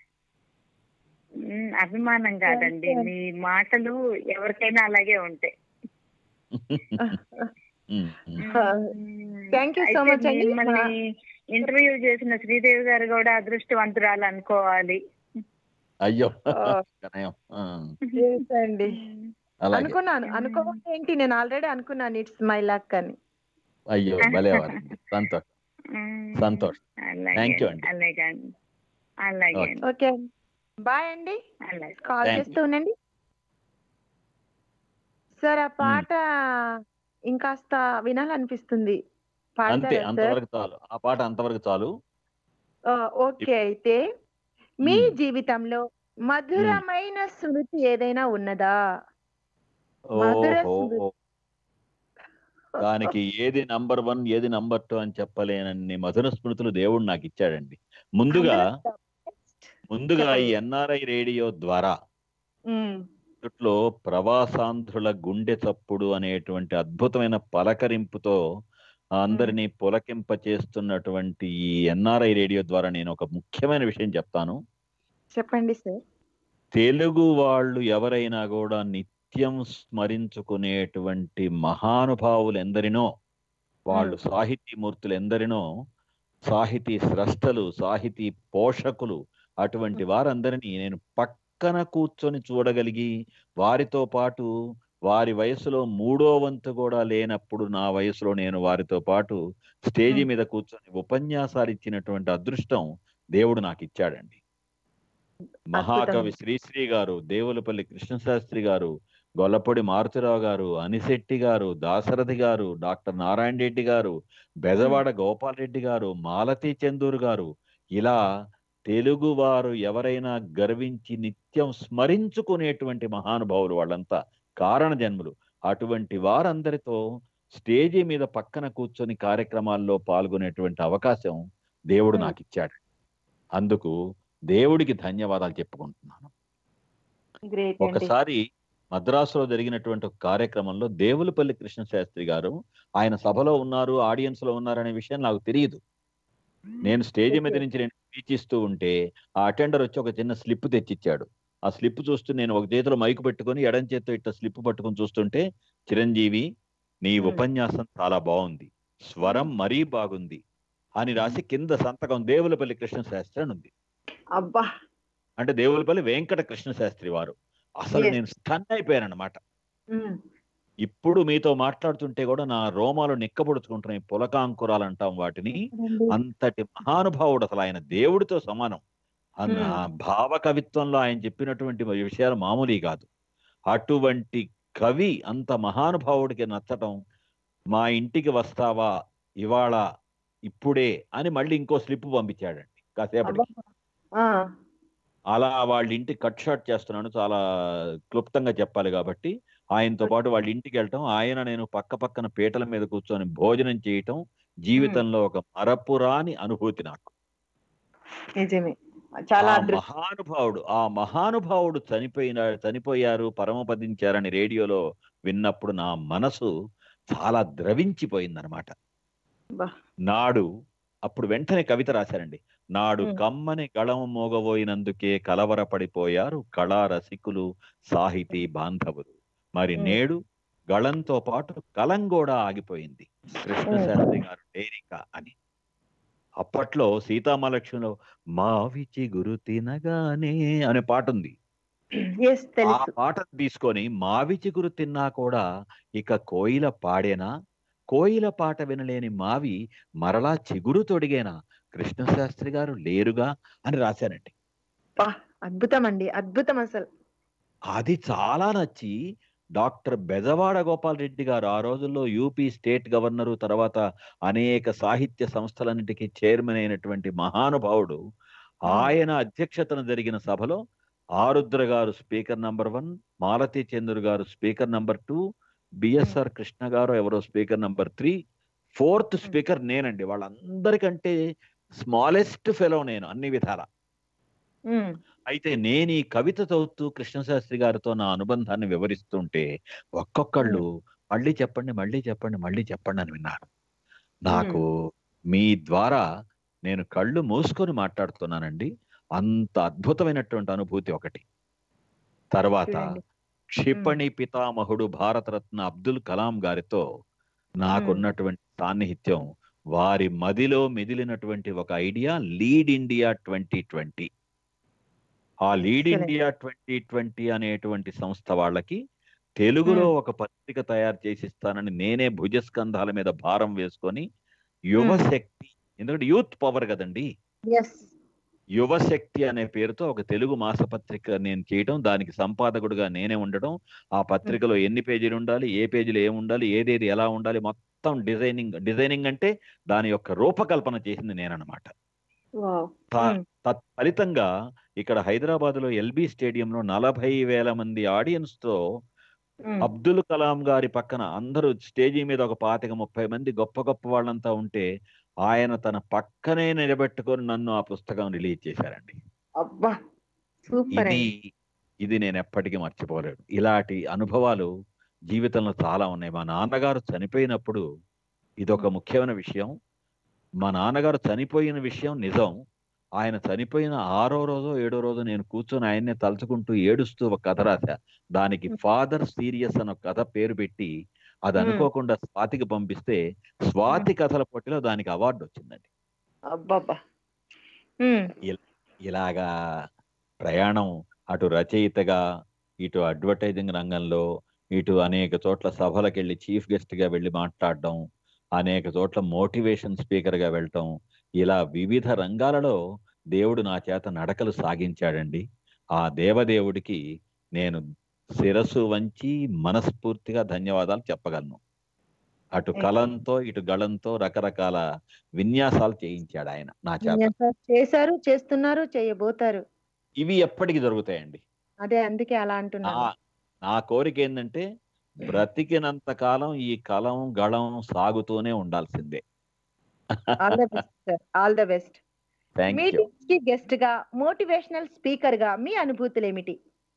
అభిమానం కాదండి, మీ మాటలు ఎవరికైనా అలాగే ఉంటాయి. మిమ్మల్ని ఇంటర్వ్యూ చేసిన శ్రీదేవి గారు కూడా అదృష్టవంతురాలు అనుకోవాలి. అయ్యో Oh. కనయం. ఆ, Yes అండి. అలాగే. అనుకున్నాను అనుకోవాలి ఏంటి, నేను ఆల్రెడీ అనుకున్నాను ఇట్స్ మై లక్ అని. అయ్యో భలేవారు. సంతోషం సంతోషం. థ్యాంక్ యూ అండి. అలాగే అండి. అలాగే Okay. అండి. ఓకే బాయ్ అండి, అలాగే. Call Thank you. చేస్తూ ఉండండి సార్. ఆ పాట ఇంకాస్త వినాలనిపిస్తుంది, అంతే, పాడతారా సార్? అంతవరకు చాలు. ఆ పాట అంతవరకు చాలు. ఆ, ఓకే. అయితే మీ మ్మ్. జీవితంలో మధురమైన స్మృతి ఏదైనా ఉన్నదా? మధుర ఓహో, స్మృతి. దానికి ఏది నంబర్ వన్ ఏది నంబర్ టూ అని చెప్పలేనన్ని మధుర స్మృతులు దేవుడు నాకు ఇచ్చాడండి. ముందుగా అందులో ముందుగా ఈ చెప్పండి. ఎన్ఆర్ఐ రేడియో ద్వారా మ్మ్. ఇప్పట్లో ప్రవాసాంధ్రుల గుండె చప్పుడు అనేటువంటి అద్భుతమైన పలకరింపుతో అందరినీ పులకింప చేస్తున్నటువంటి ఈ ఎన్ఆర్ఐ రేడియో ద్వారా నేను ఒక ముఖ్యమైన విషయం చెప్తాను. చెప్పండి సార్. తెలుగు వాళ్ళు ఎవరైనా కూడా నిత్యం స్మరించుకునేటువంటి మహానుభావులు ఎందరినో, వాళ్ళు సాహితీమూర్తులు ఎందరినో, సాహితీ స్రష్టలు, సాహితీ పోషకులు, అటువంటి వారందరినీ నేను పక్కన కూర్చొని చూడగలిగి, వారితో పాటు వారి వయసులో మూడో వంతు కూడా లేనప్పుడు నా వయసులో నేను వారితో పాటు స్టేజి మీద కూర్చొని ఉపన్యాసాలు ఇచ్చినటువంటి అదృష్టం దేవుడు నాకు ఇచ్చాడండి. మహాకవి శ్రీశ్రీ గారు, దేవులపల్లి కృష్ణశాస్త్రి గారు, గొల్లపొడి మారుతిరావు గారు, అనిశెట్టి గారు, దాశరథి గారు, డాక్టర్ నారాయణ రెడ్డి గారు, బెజవాడ గోపాల్ రెడ్డి గారు, మాలతీ చందూర్ గారు, ఇలా తెలుగు వారు ఎవరైనా గర్వించి నిత్యం స్మరించుకునేటువంటి మహానుభావులు వాళ్ళంతా కారణ జన్ములు. అటువంటి వారందరితో స్టేజీ మీద పక్కన కూర్చొని కార్యక్రమాల్లో పాల్గొనేటువంటి అవకాశం దేవుడు నాకు ఇచ్చాడు. అందుకు దేవుడికి ధన్యవాదాలు చెప్పుకుంటున్నాను. ఒకసారి మద్రాసులో జరిగినటువంటి ఒక కార్యక్రమంలో దేవులపల్లి కృష్ణశాస్త్రి గారు ఆయన సభలో ఉన్నారు, ఆడియన్స్ లో ఉన్నారు అనే విషయం నాకు తెలియదు. నేను స్టేజి మీద నుంచి నేను స్పీచ్ ఇస్తూ ఉంటే ఆ అటెండర్ వచ్చి ఒక చిన్న స్లిప్ తెచ్చిచ్చాడు. ఆ స్లిప్ చూస్తూ నేను ఒక చేతిలో మైకు పెట్టుకొని ఎడం చేతితో ఇట్లా స్లిప్ పట్టుకొని చూస్తుంటే, చిరంజీవి నీ ఉపన్యాసం చాలా బాగుంది, స్వరం మరీ బాగుంది అని రాసి కింద సంతకం దేవులపల్లి కృష్ణశాస్త్రి అని ఉంది. అబ్బా, అంటే దేవులపల్లి వెంకట కృష్ణశాస్త్రి వారు. అసలు నేను స్టన్ అయిపోయాను అన్నమాట. ఇప్పుడు మీతో మాట్లాడుతుంటే కూడా నా రోమాలు నిక్కబొడుచుకుంటున్నాయి, పులకాంకురాలు అంటాం వాటిని. అంతటి మహానుభావుడు, అసలు ఆయన దేవుడితో సమానం. అన్న భావ కవిత్వంలో ఆయన చెప్పినటువంటి విషయాలు మామూలు కాదు. అటువంటి కవి అంత మహానుభావుడికి నచ్చటం, మా ఇంటికి వస్తావా ఇవాళ ఇప్పుడే అని మళ్ళీ ఇంకో స్లిప్ పంపించాడండి కాసేపటికి. అలా వాళ్ళ ఇంటికి కట్ షాట్ చేస్తున్నాను, చాలా క్లుప్తంగా చెప్పాలి కాబట్టి. ఆయనతో పాటు వాళ్ళ ఇంటికి వెళ్ళటం, ఆయన నేను పక్క పక్కన పీటల మీద కూర్చొని భోజనం చేయటం జీవితంలో ఒక మరపురాని అనుభూతి నాకు. నిజమే, చాలా మహానుభావుడు ఆ మహానుభావుడు చనిపోయిన చనిపోయారు పరమపదించారని రేడియోలో విన్నప్పుడు నా మనసు చాలా ద్రవించిపోయిందనమాట. నాడు అప్పుడు వెంటనే కవిత రాశారండి. నాడు కమ్మని గళము మోగబోయినందుకే కలవరపడిపోయారు కళా రసికులు, సాహితీ బాంధవులు. మరి నేడు గళంతో పాటు కలం కూడా ఆగిపోయింది, కృష్ణశాస్త్రి గారు డేరిక అని. అప్పట్లో సీతామహాలక్ష్మిలో మావిచి గురు తినగానే అనే పాట ఉంది. ఆ పాటను తీసుకొని మావిచి గురు తిన్నా కూడా ఇక కోయిల పాడేనా, కోయిల పాట వినలేని మావి మరలా చిగురు తొడిగేనా, కృష్ణశాస్త్రి గారు లేరుగా అని రాశానండి. అద్భుతం అండి, అద్భుతం. అసలు అది చాలా నచ్చి డాక్టర్ బెజవాడ గోపాల్ రెడ్డి గారు, ఆ రోజుల్లో యూపీ స్టేట్ గవర్నరు, తర్వాత అనేక సాహిత్య సంస్థలన్నిటికీ చైర్మన్ అయినటువంటి మహానుభావుడు, ఆయన అధ్యక్షతన జరిగిన సభలో Arudra garu speaker number one, Malathi Chandra garu speaker number two, BSR Krishna garu ఎవరో speaker number three, fourth speaker నేనండి. వాళ్ళందరికంటే స్మాలెస్ట్ ఫెలో నేను అన్ని విధాల. అయితే నేను ఈ కవిత చదువుతూ కృష్ణశాస్త్రి గారితో నా అనుబంధాన్ని వివరిస్తుంటే ఒక్కొక్కళ్ళు మళ్ళీ చెప్పండి మళ్ళీ చెప్పండి మళ్ళీ చెప్పండి అని విన్నారు. నాకు మీ ద్వారా నేను కళ్ళు మూసుకొని మాట్లాడుతున్నానండి, అంత అద్భుతమైనటువంటి అనుభూతి ఒకటి. తర్వాత క్షిపణి పితామహుడు భారతరత్న అబ్దుల్ కలాం గారితో నాకున్నటువంటి సాన్నిహిత్యం, వారి మదిలో మెదిలినటువంటి ఒక idea lead India twenty twenty. ఆ lead Excellent. India twenty twenty అనేటువంటి సంస్థ వాళ్ళకి తెలుగులో Hmm. ఒక పత్రిక తయారు చేసి ఇస్తానని నేనే భుజస్కంధాల మీద భారం వేసుకొని యువశక్తి, ఎందుకంటే యూత్ పవర్ కదండి, Yes. యువశక్తి అనే పేరుతో ఒక తెలుగు మాసపత్రిక నేను చేయడం, దానికి సంపాదకుడిగా నేనే ఉండడం, ఆ పత్రికలో ఎన్ని పేజీలు ఉండాలి, ఏ పేజీలు ఏమి ఉండాలి, ఏదేది ఎలా ఉండాలి, మొత్తం డిజైనింగ్ డిజైనింగ్ అంటే దాని యొక్క రూపకల్పన చేసింది నేనన్నమాట. Wow. త- Hmm. తత్ఫలితంగా ఇక్కడ హైదరాబాద్ లో ఎల్బీ స్టేడియంలో నలభై వేల మంది ఆడియన్స్ తో Hmm. అబ్దుల్ కలాం గారి పక్కన అందరూ స్టేజీ మీద ఒక పాతిక ముప్పై మంది గొప్ప గొప్ప వాళ్ళంతా ఉంటే ఆయన తన పక్కనే నిలబెట్టుకొని నన్ను ఆ పుస్తకం రిలీజ్ చేశారండి. అబ్బా సూపర్ ఇది అండి. ఇది నేను ఎప్పటికీ మర్చిపోలేను. ఇలాంటి అనుభవాలు జీవితంలో చాలా ఉన్నాయి. మా నాన్నగారు చనిపోయినప్పుడు ఇదొక ముఖ్యమైన విషయం. మా నాన్నగారు చనిపోయిన విషయం నిజం. ఆయన చనిపోయిన ఆరో రోజో ఏడో రోజో నేను కూర్చొని ఆయన్నే తలుచుకుంటూ ఏడుస్తూ ఒక కథ రాశా. దానికి ఫాదర్ సీరియస్ అని ఒక కథ పేరు పెట్టి అది Hmm. అనుకోకుండా స్వాతికి పంపిస్తే స్వాతి కథల పోటీలో దానికి అవార్డు వచ్చిందండి. అబ్బబ్బా. Hmm. ఇల- ఇలాగా ప్రయాణం అటు రచయితగా, ఇటు అడ్వర్టైజింగ్ రంగంలో, ఇటు అనేక చోట్ల సభలకు వెళ్ళి చీఫ్ గెస్ట్ గా వెళ్ళి మాట్లాడడం, అనేక చోట్ల మోటివేషన్ స్పీకర్ గా వెళ్ళటం, ఇలా వివిధ రంగాలలో దేవుడు నా చేత నడకలు సాగించాడండి. ఆ దేవదేవుడికి నేను శిరస్సు వంచి మనస్ఫూర్తిగా ధన్యవాదాలు చెప్పగలను. అటు కలంతో ఇటు గళంతో రకరకాల విన్యాసాలు చేయించాడు ఆయన నా చేత. విన్యాసాలు చేశారు, చేస్తున్నారు, చేయబోతారు. ఇవి ఎప్పటికి జరుగుతాయండి. అదే అందుకే అలా అంటున్నాను. నా నా కోరిక ఏంటంటే బ్రతికినంత కాలం ఈ కలం గళం సాగుతూనే ఉండాల్సిందే. All the best sir, all the best. Thank you. Meetings కి గెస్ట్ గా, మోటివేషనల్ స్పీకర్ గా మీ అనుభూతులు ఏమిటి?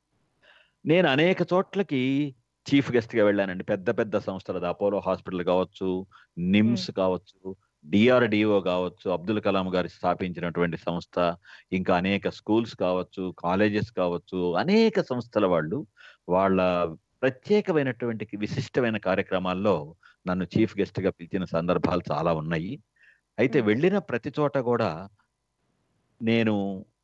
నేను అనేక చోట్లకి చీఫ్ గెస్ట్ గా వెళ్ళానండి. పెద్ద పెద్ద సంస్థలు, అపోలో హాస్పిటల్ కావచ్చు, నిమ్స్ కావచ్చు, డిఆర్డిఓ కావచ్చు, అబ్దుల్ కలాం గారు స్థాపించినటువంటి సంస్థ, ఇంకా అనేక స్కూల్స్ కావచ్చు, కాలేజెస్ కావచ్చు, అనేక సంస్థల వాళ్ళు వాళ్ళ ప్రత్యేకమైనటువంటి విశిష్టమైన కార్యక్రమాల్లో నన్ను చీఫ్ గెస్ట్ గా పిలిచిన సందర్భాలు చాలా ఉన్నాయి. అయితే వెళ్ళిన ప్రతి చోట కూడా నేను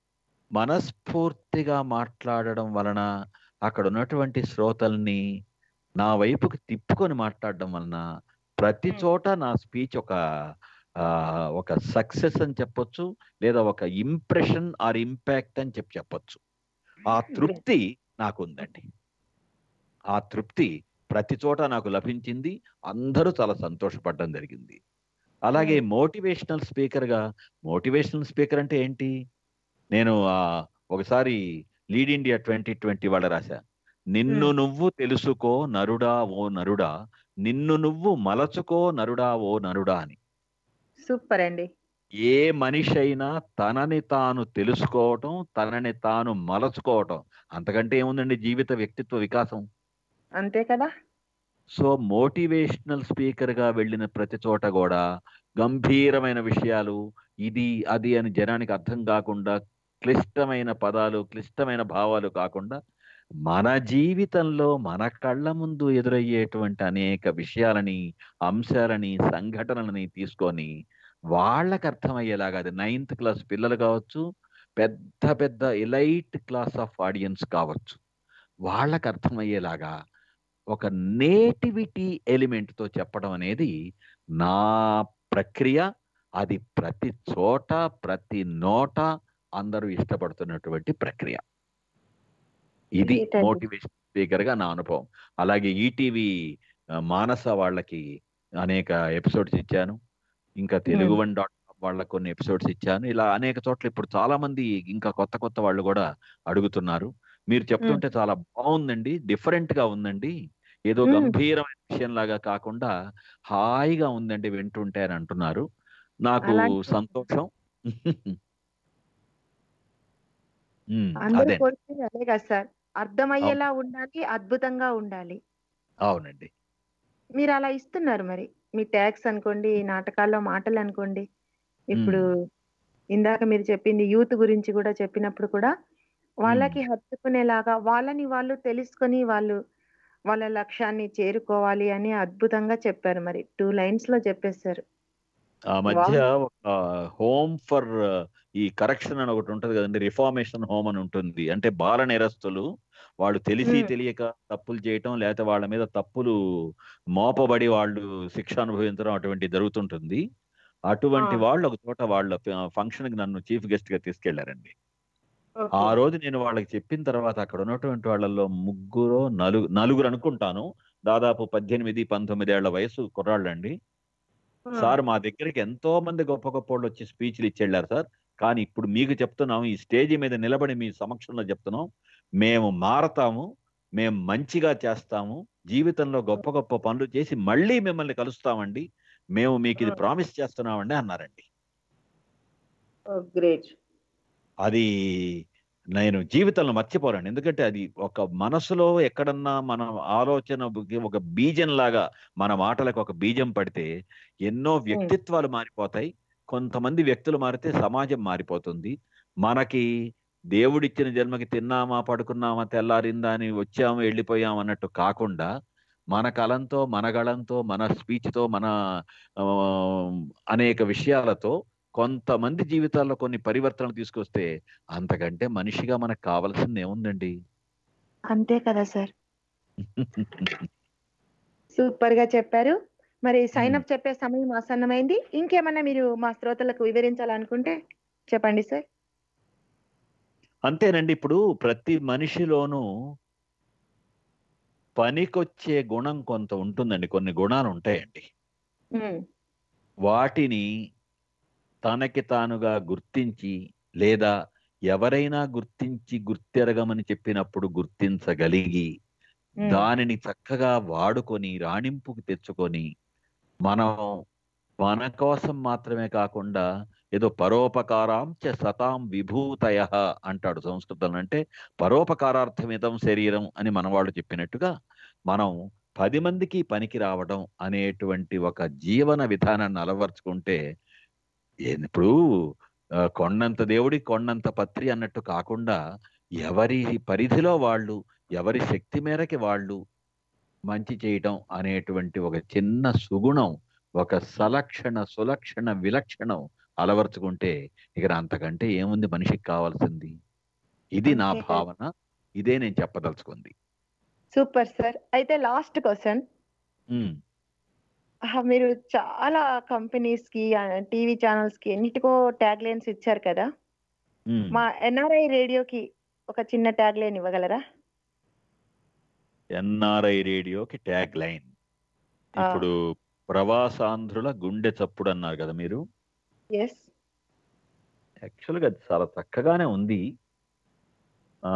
మనస్ఫూర్తిగా మాట్లాడడం వలన అక్కడ ఉన్నటువంటి శ్రోతల్ని నా వైపుకి తిప్పుకొని మాట్లాడడం వలన ప్రతి చోట నా స్పీచ్ ఒక ఆ, ఒక సక్సెస్ అని చెప్పొచ్చు, లేదా ఒక ఇంప్రెషన్ ఆర్ ఇంపాక్ట్ అని చెప్పి చెప్పొచ్చు. ఆ తృప్తి నాకు ఉందండి. ఆ తృప్తి ప్రతి చోట నాకు లభించింది. అందరూ చాలా సంతోషపడడం జరిగింది. అలాగే మోటివేషనల్ స్పీకర్ గా, మోటివేషనల్ స్పీకర్ అంటే ఏంటి, నేను ఆ ఒకసారి లీడ్ ఇండియా ట్వంటీ ట్వంటీ వాళ్ళ రాశా, నిన్ను నువ్వు తెలుసుకో నరుడా ఓ నరుడా, నిన్ను నువ్వు మలచుకో నరుడా ఓ నరుడా అని. సూపర్ అండి. ఏ మనిషి అయినా తనని తాను తెలుసుకోవటం, తనని తాను మలచుకోవటం, అంతకంటే ఏముందండి జీవిత వ్యక్తిత్వ వికాసం. అంతే కదా. సో మోటివేషనల్ స్పీకర్ గా వెళ్ళిన ప్రతి చోట కూడా గంభీరమైన విషయాలు, ఇది అది అని జనానికి అర్థం కాకుండా, క్లిష్టమైన పదాలు, క్లిష్టమైన భావాలు కాకుండా మన జీవితంలో మన కళ్ళ ముందు ఎదురయ్యేటువంటి అనేక విషయాలని, అంశాలని, సంఘటనలని తీసుకొని వాళ్ళకి అర్థమయ్యేలాగా, అది నైన్త్ క్లాస్ పిల్లలు కావచ్చు, పెద్ద పెద్ద ఎలైట్ క్లాస్ ఆఫ్ ఆడియన్స్ కావచ్చు, వాళ్ళకి అర్థమయ్యేలాగా ఒక నేటివిటీ ఎలిమెంట్ తో చెప్పడం అనేది నా ప్రక్రియ. అది ప్రతి చోట ప్రతి నోట అందరూ ఇష్టపడుతున్నటువంటి ప్రక్రియ. ఇది Great అండి. మోటివేషన్ స్పీకర్ గా నా అనుభవం. అలాగే ఈటీవీ మానస వాళ్ళకి అనేక ఎపిసోడ్స్ ఇచ్చాను. ఇంకా తెలుగు వన్ డాట్ కామ్ వాళ్ళకి కొన్ని ఎపిసోడ్స్ ఇచ్చాను. ఇలా అనేక చోట్ల ఇప్పుడు చాలా మంది ఇంకా కొత్త కొత్త వాళ్ళు కూడా అడుగుతున్నారు. మీరు చెప్తుంటే చాలా బాగుందండి, డిఫరెంట్ గా ఉందండి, ఏదో Hmm. గంభీరమైన విషయం లాగా కాకుండా హాయిగా ఉందండి వింటుంటే అని అంటున్నారు. నాకు అలాంటి- సంతోషం. ఉమ్, అందరూ అదే కోరుకునేది అదే కదా సార్, అర్థమయ్యేలా ఉండాలి, అద్భుతంగా ఉండాలి. అవునండి. మీరు అలా ఇస్తున్నారు మరి. మీ ట్యాగ్స్ అనుకోండి, నాటకాల్లో మాటలు అనుకోండి, ఇప్పుడు ఇందాక మీరు చెప్పింది యూత్ గురించి కూడా చెప్పినప్పుడు కూడా వాళ్ళకి హత్తుకునేలాగా, వాళ్ళని వాళ్ళు తెలుసుకొని వాళ్ళు వాళ్ళ లక్ష్యాన్ని చేరుకోవాలి అని అద్భుతంగా చెప్పారు. మరి టూ లైన్స్ లో చెప్పేశారు. ఆ మధ్య ఒక హోమ్ ఫర్ ఈ కరెక్షన్ అని ఒకటి ఉంటది కదండి, రిఫార్మేషన్ హోమ్ అని ఉంటుంది. అంటే బాల నేరస్తులు వాళ్ళు తెలిసి తెలియక తప్పులు చేయటం, లేకపోతే వాళ్ళ మీద తప్పులు మోపబడి వాళ్ళు శిక్ష అనుభవించడం అటువంటి జరుగుతుంటుంది. అటువంటి వాళ్ళు ఒక చోట వాళ్ళ ఫంక్షన్ కి నన్ను చీఫ్ గెస్ట్ గా తీసుకెళ్లారండి. ఆ రోజు నేను వాళ్ళకి చెప్పిన తర్వాత అక్కడ ఉన్నటువంటి వాళ్ళల్లో ముగ్గురు నలుగు నలుగురు అనుకుంటాను, దాదాపు పద్దెనిమిది పంతొమ్మిది ఏళ్ల వయసు కుర్రాళ్ళండి. సార్ మా దగ్గరికి ఎంతో మంది గొప్ప గొప్ప వాళ్ళు వచ్చి స్పీచ్లు ఇచ్చెళ్ళారు సార్, కానీ ఇప్పుడు మీకు చెప్తున్నాం, ఈ స్టేజ్ మీద నిలబడి మీ సమక్షంలో చెప్తున్నాం, మేము మారతాము, మేము మంచిగా చేస్తాము, జీవితంలో గొప్ప గొప్ప పనులు చేసి మళ్ళీ మిమ్మల్ని కలుస్తామండి, మేము మీకు ఇది ప్రామిస్ చేస్తున్నామండి అన్నారండి. గ్రేట్. అది నేను జీవితంలో మర్చిపోలేను. ఎందుకంటే అది ఒక మనసులో ఎక్కడన్నా మన ఆలోచన ఒక బీజం లాగా, మన మాటలకు ఒక బీజం పడితే ఎన్నో వ్యక్తిత్వాలు మారిపోతాయి. కొంతమంది వ్యక్తులు మారితే సమాజం మారిపోతుంది. మనకి దేవుడిచ్చిన జన్మకి తిన్నామా పడుకున్నామా తెల్లారిందా అని వచ్చాము వెళ్ళిపోయాం అన్నట్టు కాకుండా, మన కలంతో మన గళంతో మన స్పీచ్తో మన అనేక విషయాలతో కొంతమంది జీవితాల్లో కొన్ని పరివర్తనలు తీసుకొస్తే అంతకంటే మనిషిగా మనకు కావాల్సింది ఏముందండి? అంతే కదా సార్. సూపర్ గా చెప్పారు. మరి సైన్ అప్ చెప్పే సమయం ఆసన్నమైంది. ఇంకేమన్నా మీరు మా శ్రోతలకు వివరించాలనుకుంటే చెప్పండి సార్. అంతేనండి. ఇప్పుడు ప్రతి మనిషిలోనూ పనికొచ్చే గుణం కొంత ఉంటుందండి, కొన్ని గుణాలు ఉంటాయండి. వాటిని తనకి తానుగా గుర్తించి, లేదా ఎవరైనా గుర్తించి గుర్తెరగమని చెప్పినప్పుడు గుర్తించగలిగి, దానిని చక్కగా వాడుకొని రాణింపుకు తెచ్చుకొని, మనం మన కోసం మాత్రమే కాకుండా ఏదో పరోపకారాంచ సతాం విభూతయ అంటాడు సంస్కృతంలో. అంటే పరోపకారార్థమిదం శరీరం అని మన వాళ్ళు చెప్పినట్టుగా మనం పది మందికి పనికి రావడం అనేటువంటి ఒక జీవన విధానాన్ని అలవర్చుకుంటే, ఇప్పుడు కొండంత దేవుడి కొండంత పత్రి అన్నట్టు కాకుండా ఎవరి పరిధిలో వాళ్ళు, ఎవరి శక్తి మేరకి వాళ్ళు మంచి చేయటం అనేటువంటి ఒక చిన్న సుగుణం, ఒక సలక్షణ సులక్షణ విలక్షణం అలవర్చుకుంటే ఇక అంతకంటే ఏముంది మనిషికి కావాల్సింది? ఇది నా భావన, ఇదే నేను చెప్పదలుచుకుంది. Super sir. అయితే లాస్ట్ క్వశ్చన్, మీరు చాలా కంపెనీస్ కి, టీవీ ఛానల్స్ కి ఎన్నిటికో ట్యాగ్ లైన్స్ ఇచ్చారు కదా, మా ఎన్ఆర్ఐ రేడియోకి ఒక చిన్న ట్యాగ్ లైన్ ఇవ్వగలరా? ఎన్ఆర్ఐ రేడియోకి ట్యాగ్ లైన్ ఇప్పుడు ప్రవాసాంధ్రుల గుండె చప్పుడు అన్నారు కదా మీరు. ఎస్. యాక్చువల్గా అది చాలా చక్కగానే ఉంది. ఆ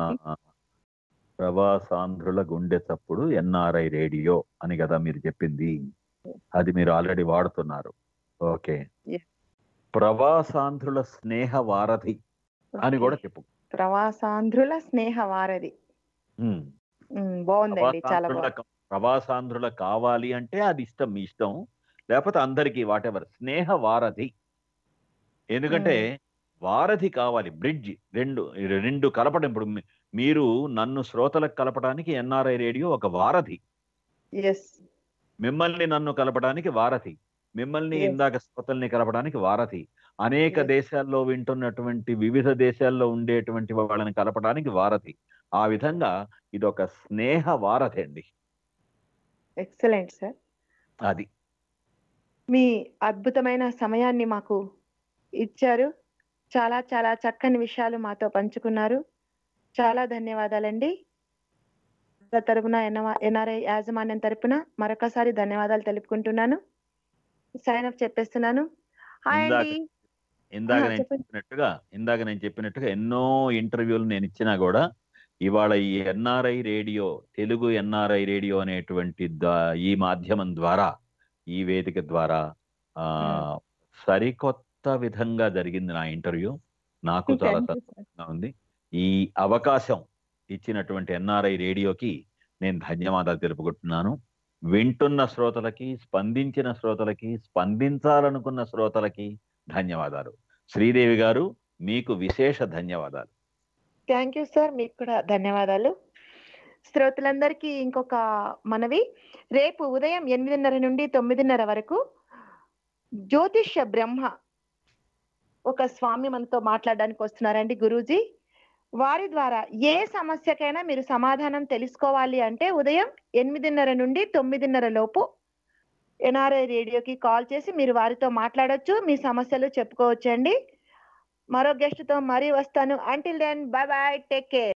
ప్రవాసాంధ్రుల గుండె చప్పుడు ఎన్ఆర్ఐ రేడియో అని కదా మీరు చెప్పింది. అది మీరు ఆల్రెడీ వాడుతున్నారు. ఓకే. ప్రవాసాంధ్రుల స్నేహ వారధి అని కూడా చెప్పు. ప్రవాసాంధ్రుల స్నేహ వారధి బాగుందండి, చాలా బాగుంది. ప్రవాసాంధ్రుల కావాలి అంటే అది ఇష్టం, మీ ఇష్టం, లేకపోతే అందరికీ వాటెవర్. స్నేహ వారధి, ఎందుకంటే వారధి కావాలి, బ్రిడ్జ్, రెండు రెండు కలపడం. ఇప్పుడు మీరు నన్ను శ్రోతలకు కలపడానికి ఎన్ఆర్ఐ రేడియో ఒక వారధి, మిమ్మల్ని నన్ను కలపడానికి వారధి, మిమ్మల్ని ఇందాక శ్రోతల్ని కలపడానికి వారధి, అనేక దేశాల్లో వింటున్నటువంటి వివిధ దేశాల్లో ఉండేటువంటి వాళ్ళని కలపడానికి వారధి. ఆ విధంగా ఇది ఒక స్నేహ వారధి అండి. Excellent sir. అది మీ అద్భుతమైన సమయాన్ని మాకు ఇచ్చారు, చాలా చాలా చక్కని విషయాలు మాతో పంచుకున్నారు. చాలా ధన్యవాదాలండి. తరపున ఎన్ఆర్ఐ యాజమాన్యం తరపున మరొకసారి ధన్యవాదాలు తెలుపుకుంటున్నాను. సైన్ అప్ చెప్పేస్తున్నాను. ఇందాక నేను చెప్పినట్టుగా ఇందాక నేను చెప్పినట్టుగా ఎన్నో ఇంటర్వ్యూలు నేను ఇచ్చినా కూడా ఇవాళ ఈ NRI radio, Telugu NRI radio అనేటువంటి ఈ మాధ్యమం ద్వారా, ఈ వేదిక ద్వారా ఆ సరికొత్త విధంగా జరిగింది నా ఇంటర్వ్యూ. నాకు చాలా సంతోషంగా ఉంది. ఈ అవకాశం ఇచ్చినటువంటి ఎన్ఆర్ఐ రేడియోకి నేను ధన్యవాదాలు తెలుపుకుంటున్నాను. వింటున్న శ్రోతలకి, స్పందించిన శ్రోతలకి, స్పందించాలనుకున్న శ్రోతలకి ధన్యవాదాలు. శ్రీదేవి గారు, మీకు విశేష ధన్యవాదాలు. థ్యాంక్ యూ సార్, మీకు కూడా ధన్యవాదాలు. శ్రోతలందరికీ ఇంకొక మనవి, రేపు ఉదయం ఎనిమిదిన్నర నుండి తొమ్మిదిన్నర వరకు జ్యోతిష్య బ్రహ్మ ఒక స్వామి మనతో మాట్లాడడానికి వస్తున్నారండి గురూజీ. వారి ద్వారా ఏ సమస్యకైనా మీరు సమాధానం తెలుసుకోవాలి అంటే ఉదయం ఎనిమిదిన్నర నుండి తొమ్మిదిన్నర లోపు ఎన్ఆర్ఐ రేడియోకి కాల్ చేసి మీరు వారితో మాట్లాడొచ్చు, మీ సమస్యలు చెప్పుకోవచ్చండి. మరో గెస్ట్ తో మరీ వస్తాను. Until then bye bye, take care.